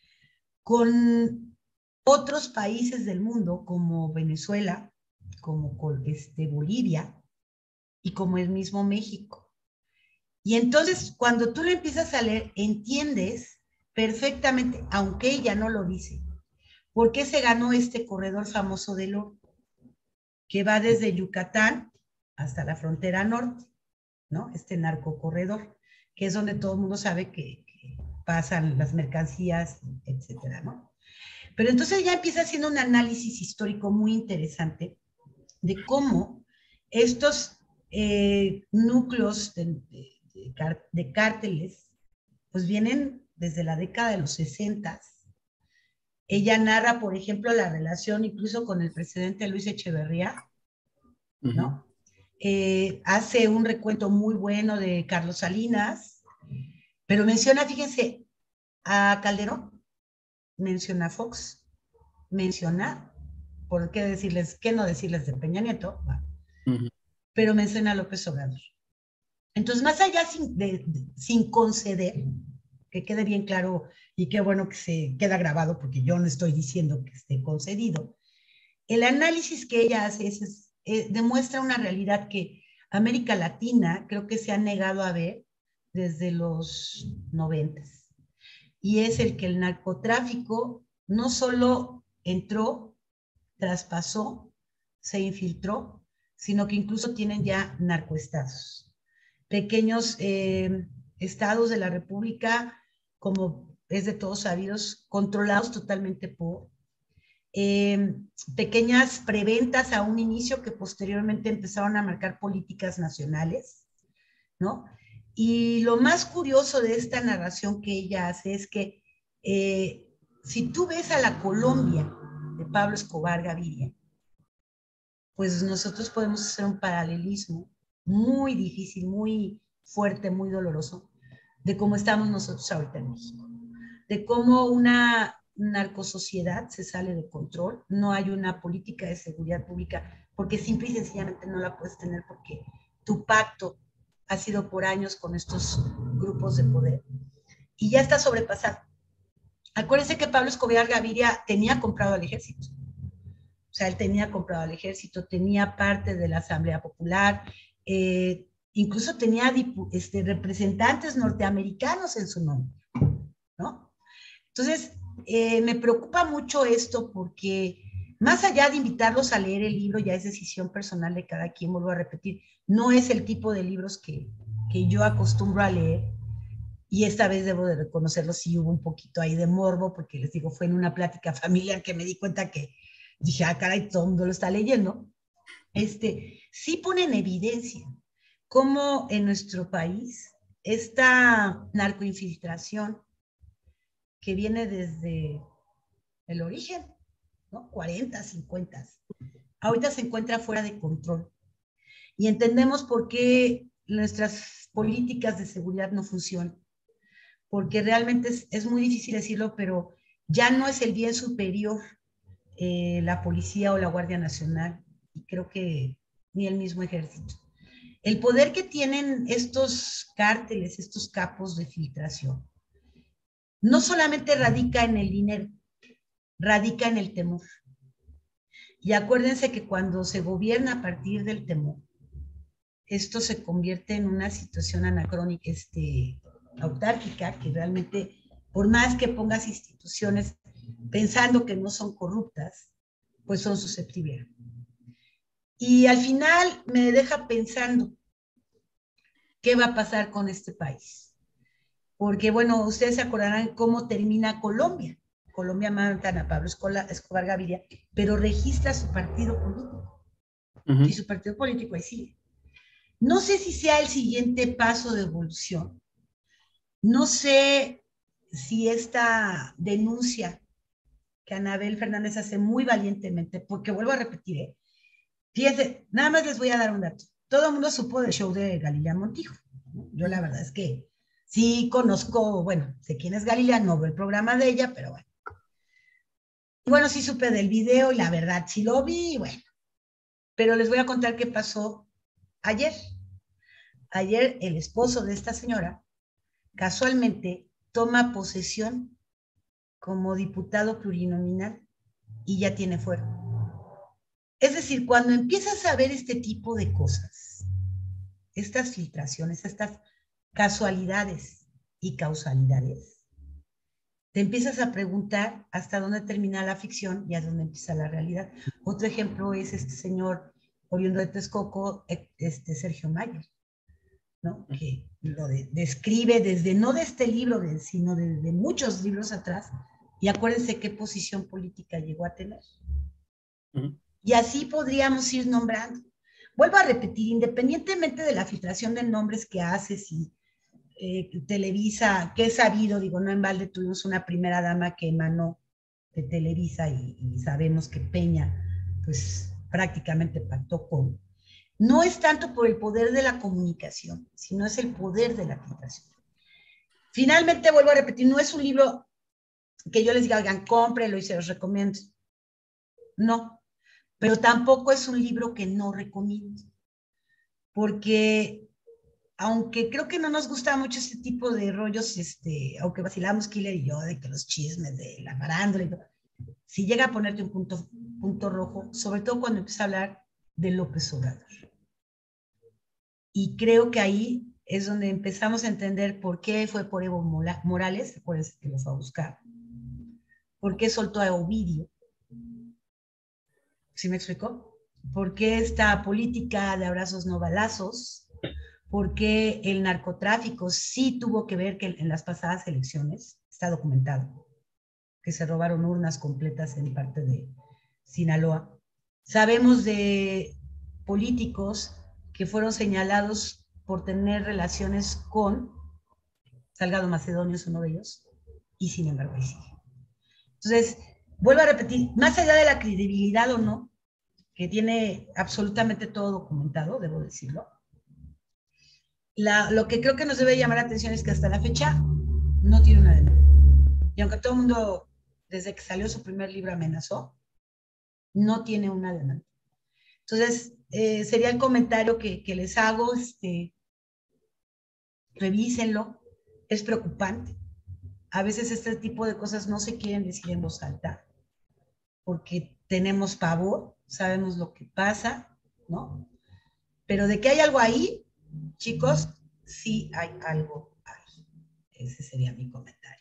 con otros países del mundo como Venezuela, como Bolivia y como el mismo México. Y entonces cuando tú lo empiezas a leer, entiendes perfectamente, aunque ella no lo dice, por qué se ganó este corredor famoso del oro, que va desde Yucatán hasta la frontera norte, ¿no? Este narcocorredor, que es donde todo el mundo sabe que pasan las mercancías, etcétera, ¿no? Pero entonces ya empieza haciendo un análisis histórico muy interesante de cómo estos núcleos de cárteles pues vienen desde la década de los 60. Ella narra, por ejemplo, la relación incluso con el presidente Luis Echeverría, ¿no? Hace un recuento muy bueno de Carlos Salinas, pero menciona, fíjense, a Calderón, menciona a Fox, menciona, ¿por qué decirles, qué no decirles de Peña Nieto? Bueno, pero menciona a López Obrador. Entonces, más allá sin conceder, que quede bien claro y qué bueno que se queda grabado porque yo no estoy diciendo que esté concedido, el análisis que ella hace demuestra una realidad que América Latina creo que se ha negado a ver desde los 90, y es el que el narcotráfico no solo entró, traspasó, se infiltró, sino que incluso tienen ya narcoestados. Pequeños estados de la República, como es de todos sabidos, controlados totalmente por pequeñas preventas a un inicio que posteriormente empezaron a marcar políticas nacionales, ¿no? Y lo más curioso de esta narración que ella hace es que si tú ves a la Colombia de Pablo Escobar Gaviria, pues nosotros podemos hacer un paralelismo muy difícil, muy fuerte, muy doloroso, de cómo estamos nosotros ahorita en México, de cómo una narcosociedad se sale de control, no hay una política de seguridad pública, porque simple y sencillamente no la puedes tener porque tu pacto ha sido por años con estos grupos de poder y ya está sobrepasado. Acuérdense que Pablo Escobar Gaviria tenía comprado al ejército. O sea, él tenía comprado al ejército, tenía parte de la Asamblea Popular, incluso tenía representantes norteamericanos en su nombre, ¿no? Entonces, me preocupa mucho esto porque más allá de invitarlos a leer el libro, ya es decisión personal de cada quien, vuelvo a repetir, no es el tipo de libros que yo acostumbro a leer, y esta vez debo de reconocerlo, sí hubo un poquito ahí de morbo, porque les digo, fue en una plática familiar que me di cuenta que dije, ah, caray, todo el mundo lo está leyendo. Sí pone en evidencia cómo en nuestro país esta narcoinfiltración que viene desde el origen, ¿no? 40, 50, ahorita se encuentra fuera de control. Y entendemos por qué nuestras políticas de seguridad no funcionan. Porque realmente es muy difícil decirlo, pero ya no es el bien superior la policía o la Guardia Nacional, y creo que ni el mismo ejército. El poder que tienen estos cárteles, estos capos de filtración, no solamente radica en el dinero, radica en el temor. Y acuérdense que cuando se gobierna a partir del temor, esto se convierte en una situación anacrónica, autárquica, que realmente, por más que pongas instituciones pensando que no son corruptas, pues son susceptibles. Y al final me deja pensando, ¿qué va a pasar con este país? porque bueno, ustedes se acordarán cómo termina Colombia. Colombia matan a Pablo Escobar Gaviria, pero registra su partido político. Y su partido político ahí sigue. No sé si sea el siguiente paso de evolución. No sé si esta denuncia que Anabel Fernández hace muy valientemente, porque vuelvo a repetir, fíjense, nada más les voy a dar un dato. Todo el mundo supo del show de Galilea Montijo. Yo la verdad es que sí conozco, bueno, sé quién es Galilea, no veo el programa de ella, pero bueno. Bueno, sí supe del video y la verdad sí lo vi, bueno. Pero les voy a contar qué pasó ayer. Ayer el esposo de esta señora casualmente toma posesión como diputado plurinominal y ya tiene fuero. Es decir, cuando empiezas a ver este tipo de cosas, estas filtraciones, estas casualidades y causalidades, te empiezas a preguntar hasta dónde termina la ficción y a dónde empieza la realidad. Otro ejemplo es este señor oriundo de Texcoco, Sergio Mayer, ¿no? Que lo describe desde, no de este libro, sino de muchos libros atrás, y acuérdense qué posición política llegó a tener. Y así podríamos ir nombrando. Vuelvo a repetir, independientemente de la filtración de nombres que haces y Televisa, que es sabido, digo, no en balde tuvimos una primera dama que emanó de Televisa y sabemos que Peña, pues prácticamente pactó con. No es tanto por el poder de la comunicación, sino es el poder de la filtración. Finalmente, vuelvo a repetir, no es un libro que yo les diga, oigan, cómprenlo y se los recomiendo. No, pero tampoco es un libro que no recomiendo, porque aunque creo que no nos gusta mucho este tipo de rollos, aunque vacilamos Killer y yo de que los chismes de la farándula y todo, si llega a ponerte un punto rojo, sobre todo cuando empieza a hablar de López Obrador. Y creo que ahí es donde empezamos a entender por qué fue por Evo Morales, acuérdense que lo fue a buscar, por qué soltó a Ovidio. ¿Sí me explicó? ¿Por qué esta política de abrazos no balazos? ¿Por qué el narcotráfico sí tuvo que ver que en las pasadas elecciones, está documentado, que se robaron urnas completas en parte de Sinaloa? Sabemos de políticos que fueron señalados por tener relaciones con Salgado Macedonio, es uno de ellos, y sin embargo ahí sigue. Entonces, vuelvo a repetir, más allá de la credibilidad o no, que tiene absolutamente todo documentado, debo decirlo, lo que creo que nos debe llamar la atención es que hasta la fecha no tiene una demanda. Y aunque todo el mundo, desde que salió su primer libro, amenazó, no tiene una demanda. Entonces, sería el comentario que les hago, revísenlo, es preocupante. A veces este tipo de cosas no se quieren decir en voz alta, porque tenemos pavor, sabemos lo que pasa, ¿no? Pero de que hay algo ahí, chicos, sí hay algo ahí. Ese sería mi comentario.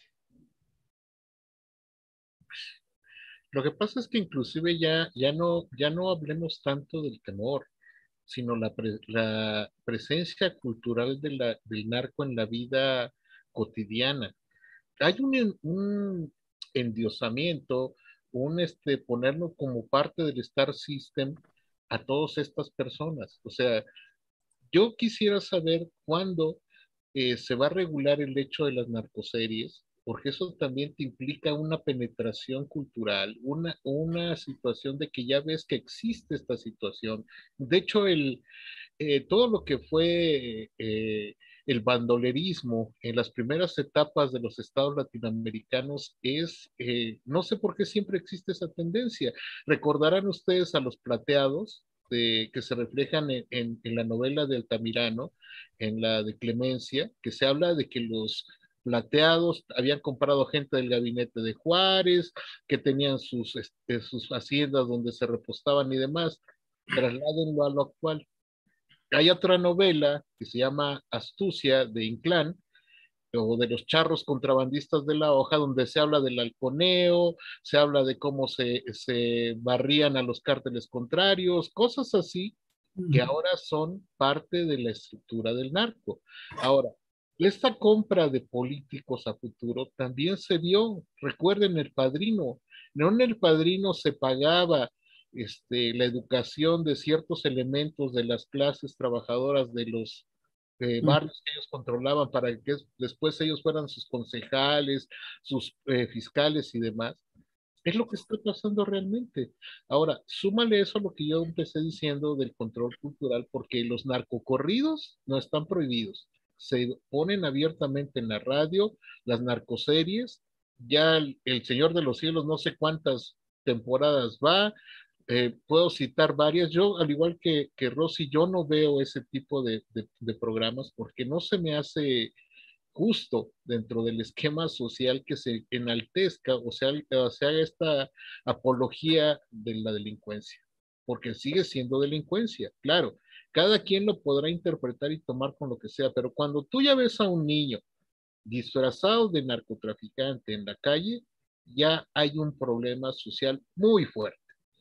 Lo que pasa es que inclusive ya no hablemos tanto del temor, sino la presencia cultural del narco en la vida cotidiana. Hay un endiosamiento, ponerlo como parte del Star System a todas estas personas. O sea, yo quisiera saber cuándo se va a regular el hecho de las narcoseries, porque eso también te implica una penetración cultural, una situación de que ya ves que existe esta situación. De hecho, todo lo que fue el bandolerismo en las primeras etapas de los estados latinoamericanos no sé por qué siempre existe esa tendencia. Recordarán ustedes a los plateados que se reflejan en la novela de Altamirano, en la de Clemencia, que se habla de que los plateados habían comprado gente del gabinete de Juárez, que tenían sus haciendas donde se repostaban y demás. Trasládenlo a lo actual. Hay otra novela que se llama Astucia de Inclán, o de los charros contrabandistas de la hoja, donde se habla del halconeo, se habla de cómo se barrían a los cárteles contrarios, cosas así que ahora son parte de la estructura del narco. Ahora, Esta compra de políticos a futuro también se vio. Recuerden El Padrino. No, en El Padrino se pagaba la educación de ciertos elementos de las clases trabajadoras de los barrios que ellos controlaban para que después ellos fueran sus concejales, sus fiscales y demás. Es lo que está pasando realmente. Ahora, súmale eso a lo que yo empecé diciendo del control cultural, porque los narcocorridos no están prohibidos. Se ponen abiertamente en la radio, las narcoseries, ya el Señor de los Cielos, no sé cuántas temporadas va, puedo citar varias. Yo, al igual que Rosy, yo no veo ese tipo de programas porque no se me hace justo dentro del esquema social que se enaltezca o sea, se haga esta apología de la delincuencia, porque sigue siendo delincuencia, claro, cada quien lo podrá interpretar y tomar con lo que sea, pero cuando tú ya ves a un niño disfrazado de narcotraficante en la calle, ya hay un problema social muy fuerte.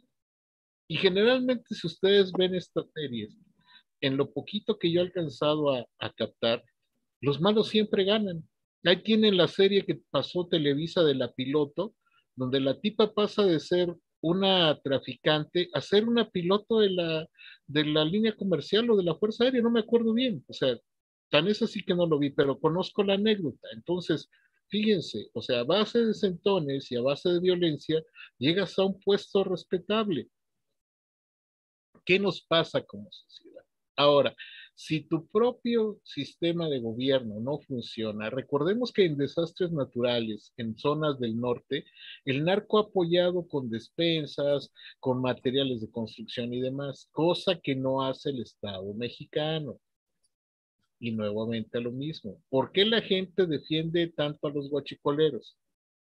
Y generalmente si ustedes ven estas series, en lo poquito que yo he alcanzado a captar, los malos siempre ganan. Ahí tienen la serie que pasó Televisa de La Piloto, donde la tipa pasa de ser una traficante a ser una piloto de la línea comercial o de la Fuerza Aérea, no me acuerdo bien. O sea, tan es así que no lo vi, pero conozco la anécdota. Entonces, fíjense, o sea, a base de sentones y a base de violencia, llegas a un puesto respetable. ¿Qué nos pasa como sociedad? Ahora, si tu propio sistema de gobierno no funciona, recordemos que en desastres naturales, en zonas del norte, el narco ha apoyado con despensas, con materiales de construcción y demás, cosa que no hace el Estado mexicano. Y nuevamente lo mismo. ¿Por qué la gente defiende tanto a los guachicoleros?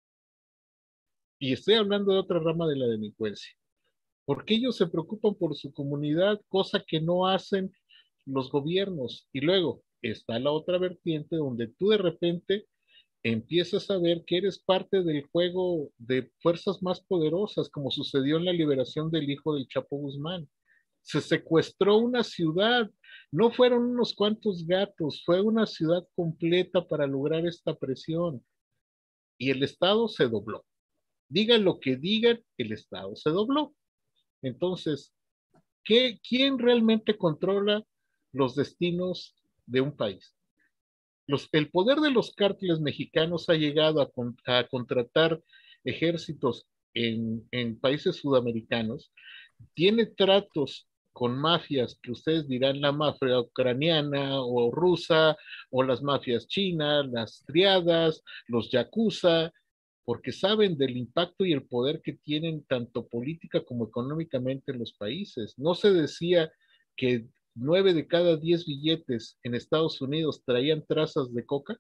Y estoy hablando de otra rama de la delincuencia. Porque ellos se preocupan por su comunidad, cosa que no hacen los gobiernos. Y luego está la otra vertiente donde tú de repente empiezas a ver que eres parte del juego de fuerzas más poderosas, como sucedió en la liberación del hijo del Chapo Guzmán. Se secuestró una ciudad, no fueron unos cuantos gatos, fue una ciudad completa para lograr esta presión. Y el Estado se dobló. Digan lo que digan, el Estado se dobló. Entonces, ¿quién realmente controla los destinos de un país? El poder de los cárteles mexicanos ha llegado a contratar ejércitos en países sudamericanos, tiene tratos con mafias que ustedes dirán la mafia ucraniana o rusa o las mafias chinas, las triadas, los yakuza, porque saben del impacto y el poder que tienen tanto política como económicamente en los países. No se decía que 9 de cada 10 billetes en Estados Unidos traían trazas de coca.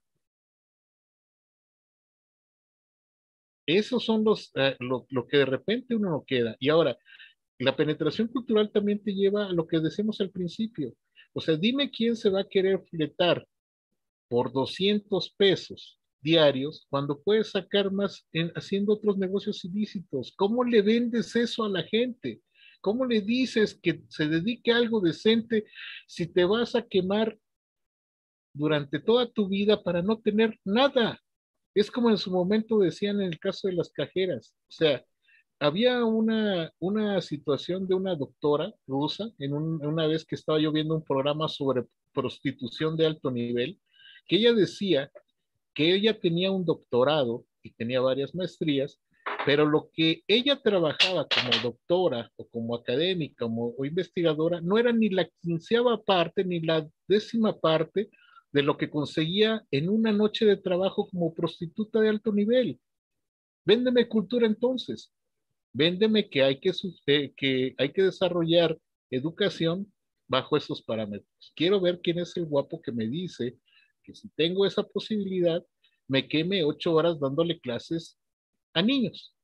Esos son lo que de repente uno no queda. Y ahora, la penetración cultural también te lleva a lo que decimos al principio. O sea, dime quién se va a querer fletar por 200 pesos diarios cuando puedes sacar más haciendo otros negocios ilícitos. ¿Cómo le vendes eso a la gente? ¿Cómo le dices que se dedique a algo decente si te vas a quemar durante toda tu vida para no tener nada? Es como en su momento decían en el caso de las cajeras. O sea, había una situación de una doctora rusa, una vez que estaba yo viendo un programa sobre prostitución de alto nivel, que ella decía que ella tenía un doctorado y tenía varias maestrías, pero lo que ella trabajaba como doctora o como académica o investigadora no era ni la 15ª parte ni la 10ª parte de lo que conseguía en una noche de trabajo como prostituta de alto nivel. Véndeme cultura entonces. Véndeme que hay que desarrollar educación bajo esos parámetros. Quiero ver quién es el guapo que me dice que si tengo esa posibilidad, me queme 8 horas dándole clases a niños.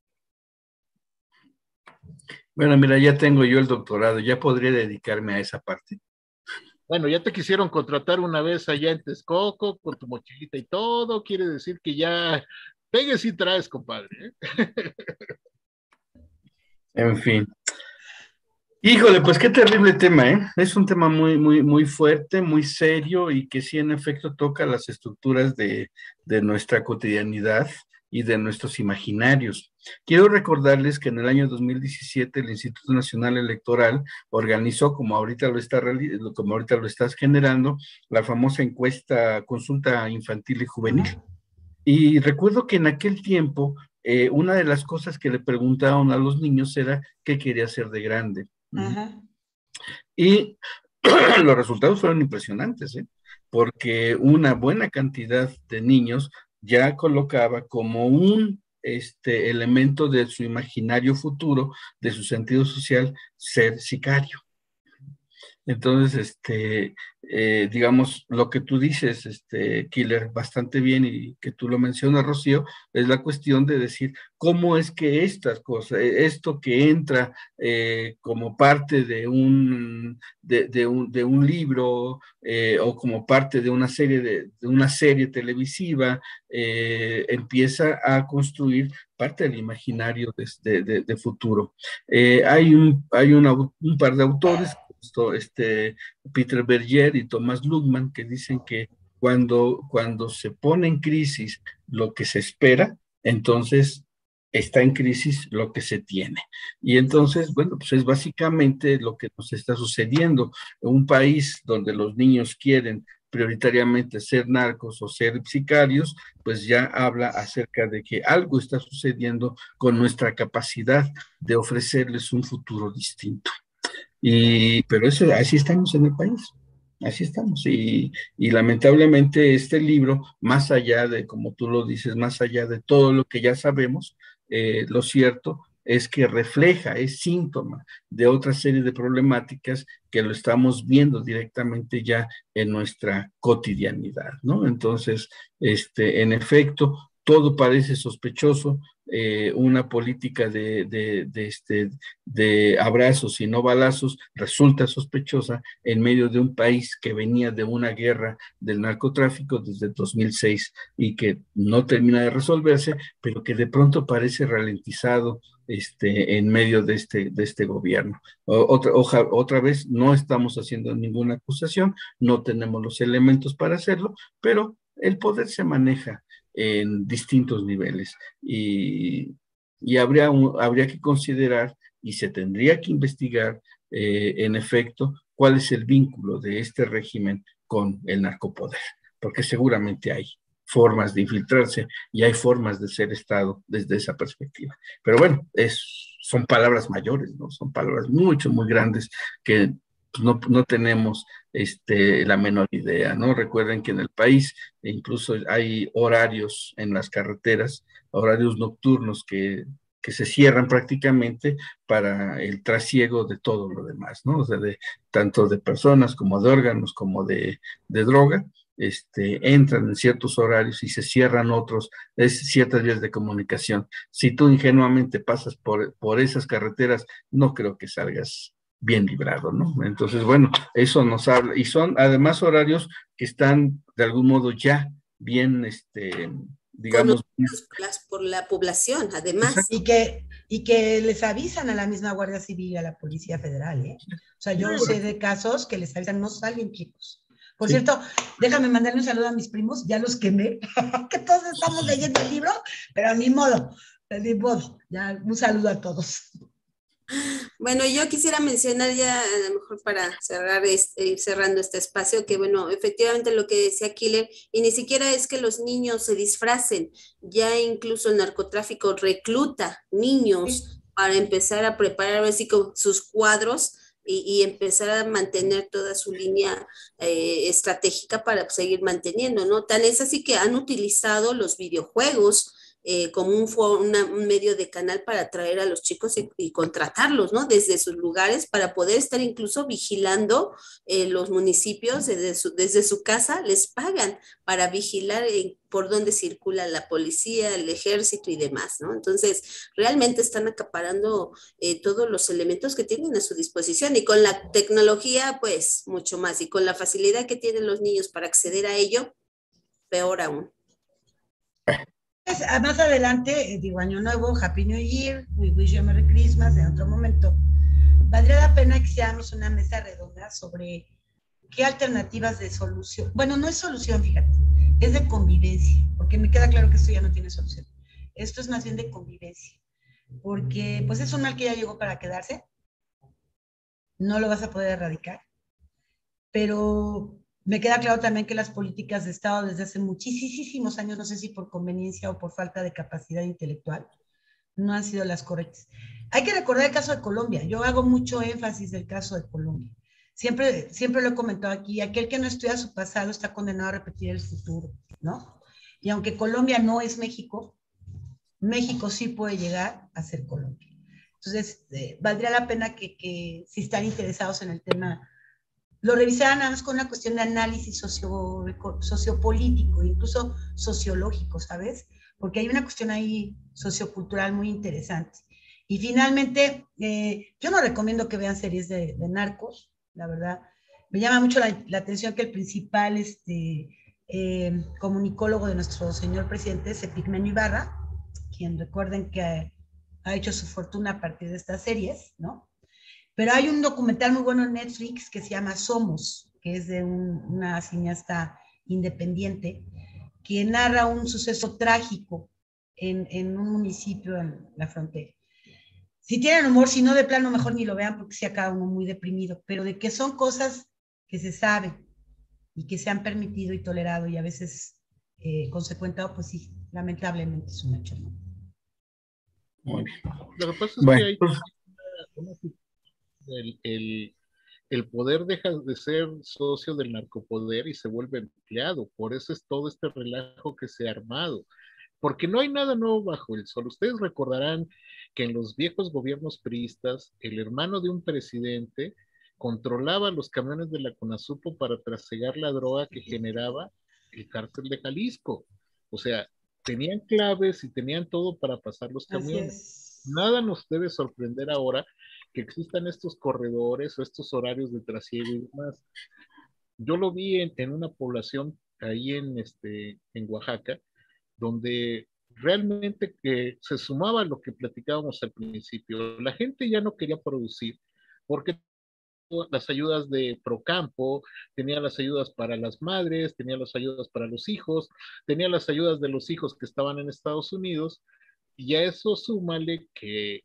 Bueno, mira, ya tengo yo el doctorado, ya podría dedicarme a esa parte.
Bueno, ya te quisieron contratar una vez allá en Texcoco con tu mochilita y todo, quiere decir que ya pegues y traes, compadre.
En fin. Híjole, pues qué terrible tema, ¿eh? Es un tema muy, muy, muy fuerte, muy serio y que sí en efecto toca las estructuras de nuestra cotidianidad y de nuestros imaginarios. Quiero recordarles que en el año 2017 el Instituto Nacional Electoral organizó, como ahorita lo estás generando, la famosa encuesta Consulta Infantil y Juvenil.
Ajá.
Y recuerdo que en aquel tiempo, una de las cosas que le preguntaban a los niños era qué quería ser de grande.
Ajá.
Y los resultados fueron impresionantes, ¿eh? Porque una buena cantidad de niños ya colocaba como un elemento de su imaginario futuro, de su sentido social, ser sicario. Entonces, digamos, lo que tú dices, Killer, bastante bien y que tú lo mencionas, Rocío, es la cuestión de decir cómo es que estas cosas, esto que entra como parte de un libro o como parte de una serie televisiva, empieza a construir parte del imaginario de futuro. Un par de autores, Peter Berger y Thomas Luhmann, que dicen que cuando se pone en crisis lo que se espera, entonces está en crisis lo que se tiene. Y entonces, bueno, pues es básicamente lo que nos está sucediendo. Un país donde los niños quieren prioritariamente ser narcos o ser sicarios, pues ya habla acerca de que algo está sucediendo con nuestra capacidad de ofrecerles un futuro distinto. Pero eso, así estamos en el país, así estamos. Y lamentablemente este libro, más allá de, como tú lo dices, más allá de todo lo que ya sabemos, lo cierto es que refleja, es síntoma de otra serie de problemáticas que lo estamos viendo directamente ya en nuestra cotidianidad, ¿no? Entonces, en efecto, todo parece sospechoso, una política de abrazos y no balazos resulta sospechosa en medio de un país que venía de una guerra del narcotráfico desde 2006 y que no termina de resolverse, pero que de pronto parece ralentizado en medio de este gobierno. Otra vez, no estamos haciendo ninguna acusación, no tenemos los elementos para hacerlo, pero el poder se maneja en distintos niveles y habría que considerar y se tendría que investigar, en efecto, cuál es el vínculo de este régimen con el narcopoder, porque seguramente hay formas de infiltrarse y hay formas de ser Estado desde esa perspectiva. Pero bueno, son palabras mayores, ¿no? Son palabras mucho, muy grandes que no tenemos la menor idea, ¿no? Recuerden que en el país incluso hay horarios en las carreteras, horarios nocturnos que se cierran prácticamente para el trasiego de todo lo demás, ¿no? O sea, tanto de personas como de órganos, como de droga, entran en ciertos horarios y se cierran otros, ciertas vías de comunicación. Si tú ingenuamente pasas por esas carreteras, no creo que salgas bien librado, ¿no? Entonces, bueno, eso nos habla, y son además horarios que están de algún modo ya bien, digamos,
conocidos por la población, además.
Y que les avisan a la misma Guardia Civil y a la Policía Federal, ¿eh? O sea, yo sé de casos que les avisan, no salgan, chicos. Por cierto, déjame mandarle un saludo a mis primos, ya los quemé, que todos estamos leyendo el libro, pero ni modo, ya un saludo a todos.
Bueno, yo quisiera mencionar ya, a lo mejor para ir cerrando este espacio, que bueno, efectivamente lo que decía Killer, y ni siquiera es que los niños se disfracen, ya incluso el narcotráfico recluta niños para empezar a preparar así como sus cuadros y empezar a mantener toda su línea estratégica para seguir manteniendo, ¿no? Tan es así que han utilizado los videojuegos como un medio de canal para atraer a los chicos y contratarlos, ¿no? Desde sus lugares para poder estar incluso vigilando los municipios desde su casa, les pagan para vigilar por dónde circula la policía, el ejército y demás, ¿no? Entonces, realmente están acaparando todos los elementos que tienen a su disposición y con la tecnología, pues, mucho más. Y con la facilidad que tienen los niños para acceder a ello, peor aún.
Más adelante, digo, Año Nuevo, Happy New Year, We Wish You a Merry Christmas, en otro momento valdría la pena que hiciéramos una mesa redonda sobre qué alternativas de solución, bueno, no es solución, fíjate, es de convivencia, porque me queda claro que esto ya no tiene solución. Esto es más bien de convivencia, porque pues es un mal que ya llegó para quedarse, no lo vas a poder erradicar, pero me queda claro también que las políticas de Estado desde hace muchísimos años, no sé si por conveniencia o por falta de capacidad intelectual, no han sido las correctas. Hay que recordar el caso de Colombia. Yo hago mucho énfasis del caso de Colombia. Siempre lo he comentado aquí, aquel que no estudia su pasado está condenado a repetir el futuro, ¿no? Y aunque Colombia no es México, México sí puede llegar a ser Colombia. Entonces, valdría la pena que si están interesados en el tema, lo revisaran nada más con una cuestión de análisis sociopolítico, incluso sociológico, ¿sabes? Porque hay una cuestión ahí sociocultural muy interesante. Y finalmente, yo no recomiendo que vean series de narcos, la verdad. Me llama mucho la atención que el principal comunicólogo de nuestro señor presidente es Epigmenio Ibarra, quien recuerden que ha hecho su fortuna a partir de estas series, ¿no? Pero hay un documental muy bueno en Netflix que se llama Somos, que es de una cineasta independiente, que narra un suceso trágico en un municipio en la frontera. Si tienen humor, si no, de plano mejor ni lo vean porque se acaba uno muy deprimido, pero de que son cosas que se saben y que se han permitido y tolerado y a veces consecuentado, pues sí, lamentablemente es un hecho, ¿no?
Muy bien.
Lo que pasa es
Bueno,
que hay el poder deja de ser socio del narcopoder y se vuelve empleado. Por eso es todo este relajo que se ha armado. Porque no hay nada nuevo bajo el sol. Ustedes recordarán que en los viejos gobiernos priistas, el hermano de un presidente controlaba los camiones de la CONASUPO para trasegar la droga que generaba el cártel de Jalisco. O sea, tenían claves y tenían todo para pasar los camiones. Nada nos debe sorprender ahora que existan estos corredores o estos horarios de trasiego y demás. Yo lo vi en una población ahí en Oaxaca, donde realmente se sumaba a lo que platicábamos al principio. La gente ya no quería producir porque las ayudas de Procampo, tenía las ayudas para las madres, tenía las ayudas para los hijos, tenía las ayudas de los hijos que estaban en Estados Unidos, y a eso súmale que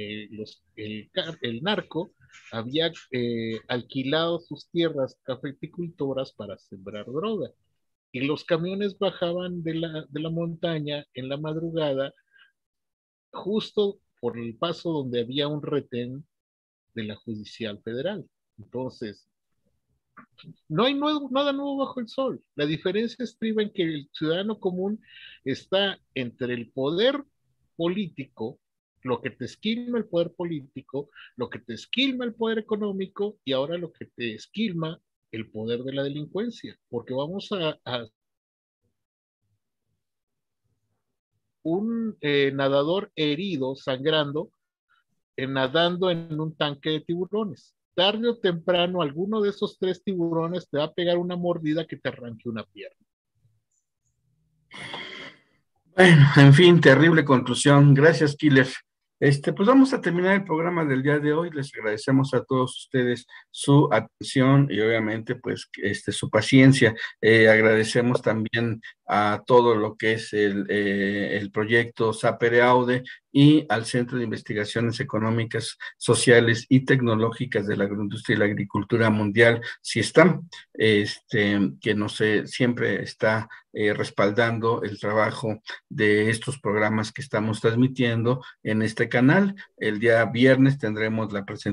el narco había alquilado sus tierras cafeticultoras para sembrar droga. Y los camiones bajaban de la montaña en la madrugada, justo por el paso donde había un retén de la Judicial Federal. Entonces, no hay nada nuevo bajo el sol. La diferencia estriba en que el ciudadano común está entre el poder político, lo que te esquilma el poder político, lo que te esquilma el poder económico y ahora lo que te esquilma el poder de la delincuencia. Porque vamos a un nadador herido, sangrando, nadando en un tanque de tiburones. Tarde o temprano, alguno de esos 3 tiburones te va a pegar una mordida que te arranque una pierna.
Bueno, en fin, terrible conclusión. Gracias, Killer. Pues vamos a terminar el programa del día de hoy. Les agradecemos a todos ustedes su atención y obviamente pues su paciencia. Agradecemos también a todo lo que es el proyecto Sapere Aude y al Centro de Investigaciones Económicas, Sociales y Tecnológicas de la Agroindustria y la Agricultura Mundial, CIESTAM, que no sé, siempre está respaldando el trabajo de estos programas que estamos transmitiendo en este canal. El día viernes tendremos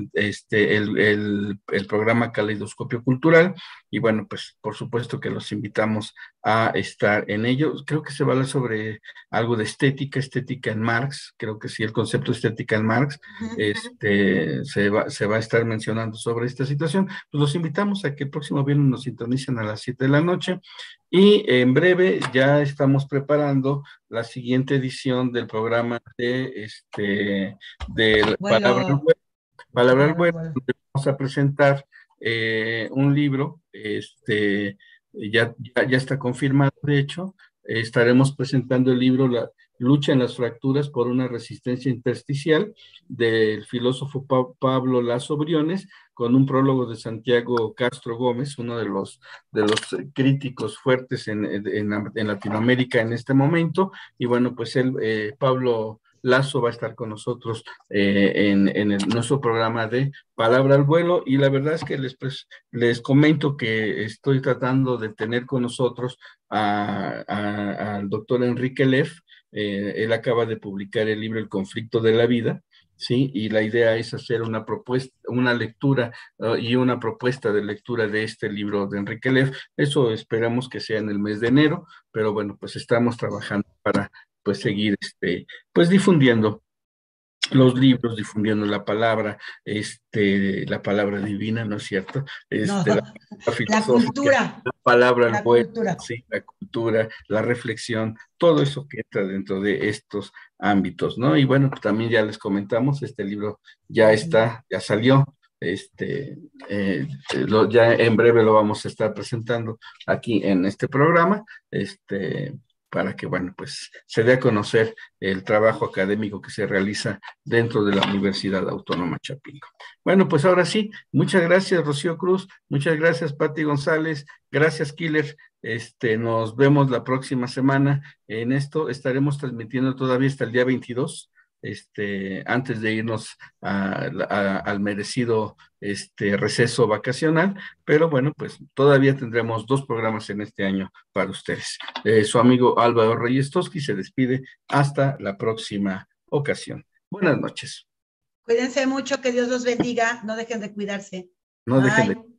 el programa Caleidoscopio Cultural y bueno, pues por supuesto que los invitamos a estar en ello. Creo que se va a hablar sobre algo de estética en Marx, creo que sí, el concepto de estética en Marx, se va a estar mencionando sobre esta situación. Pues los invitamos a que el próximo viernes nos sintonicen a las 7 de la noche y en breve ya estamos preparando la siguiente edición del programa de Palabra al Web. Palabra al Web, vamos a presentar un libro, ya está confirmado, de hecho, estaremos presentando el libro Lucha en las fracturas por una resistencia intersticial, del filósofo Pablo Laso Briones, con un prólogo de Santiago Castro Gómez, uno de los críticos fuertes en Latinoamérica en este momento. Y bueno, pues Pablo Laso va a estar con nosotros en nuestro programa de Palabra al Vuelo, y la verdad es que les comento que estoy tratando de tener con nosotros al doctor Enrique Leff. Él acaba de publicar el libro El conflicto de la vida, ¿sí? Y la idea es hacer una propuesta, una lectura y una propuesta de lectura de este libro de Enrique Leff. Eso esperamos que sea en el mes de enero, pero bueno, pues estamos trabajando para pues seguir pues difundiendo los libros, difundiendo la palabra divina, ¿no es cierto?
No,
La
la cultura.
la palabra al
La
vuelo,
cultura.
sí, la cultura, la reflexión, todo eso que entra dentro de estos ámbitos, ¿no? Y bueno, pues también ya les comentamos, este libro ya está, ya salió, ya en breve lo vamos a estar presentando aquí en este programa, para que, bueno, pues se dé a conocer el trabajo académico que se realiza dentro de la Universidad Autónoma Chapingo. Bueno, pues ahora sí, muchas gracias, Rocío Cruz, muchas gracias, Pati González, gracias, Killer. Nos vemos la próxima semana en esto. Estaremos transmitiendo todavía hasta el día 22, antes de irnos al merecido receso vacacional, pero bueno, pues todavía tendremos 2 programas en este año para ustedes. Su amigo Álvaro Reyes Toski se despide hasta la próxima ocasión. Buenas noches.
Cuídense mucho, que Dios los bendiga, no dejen de cuidarse.
No dejen de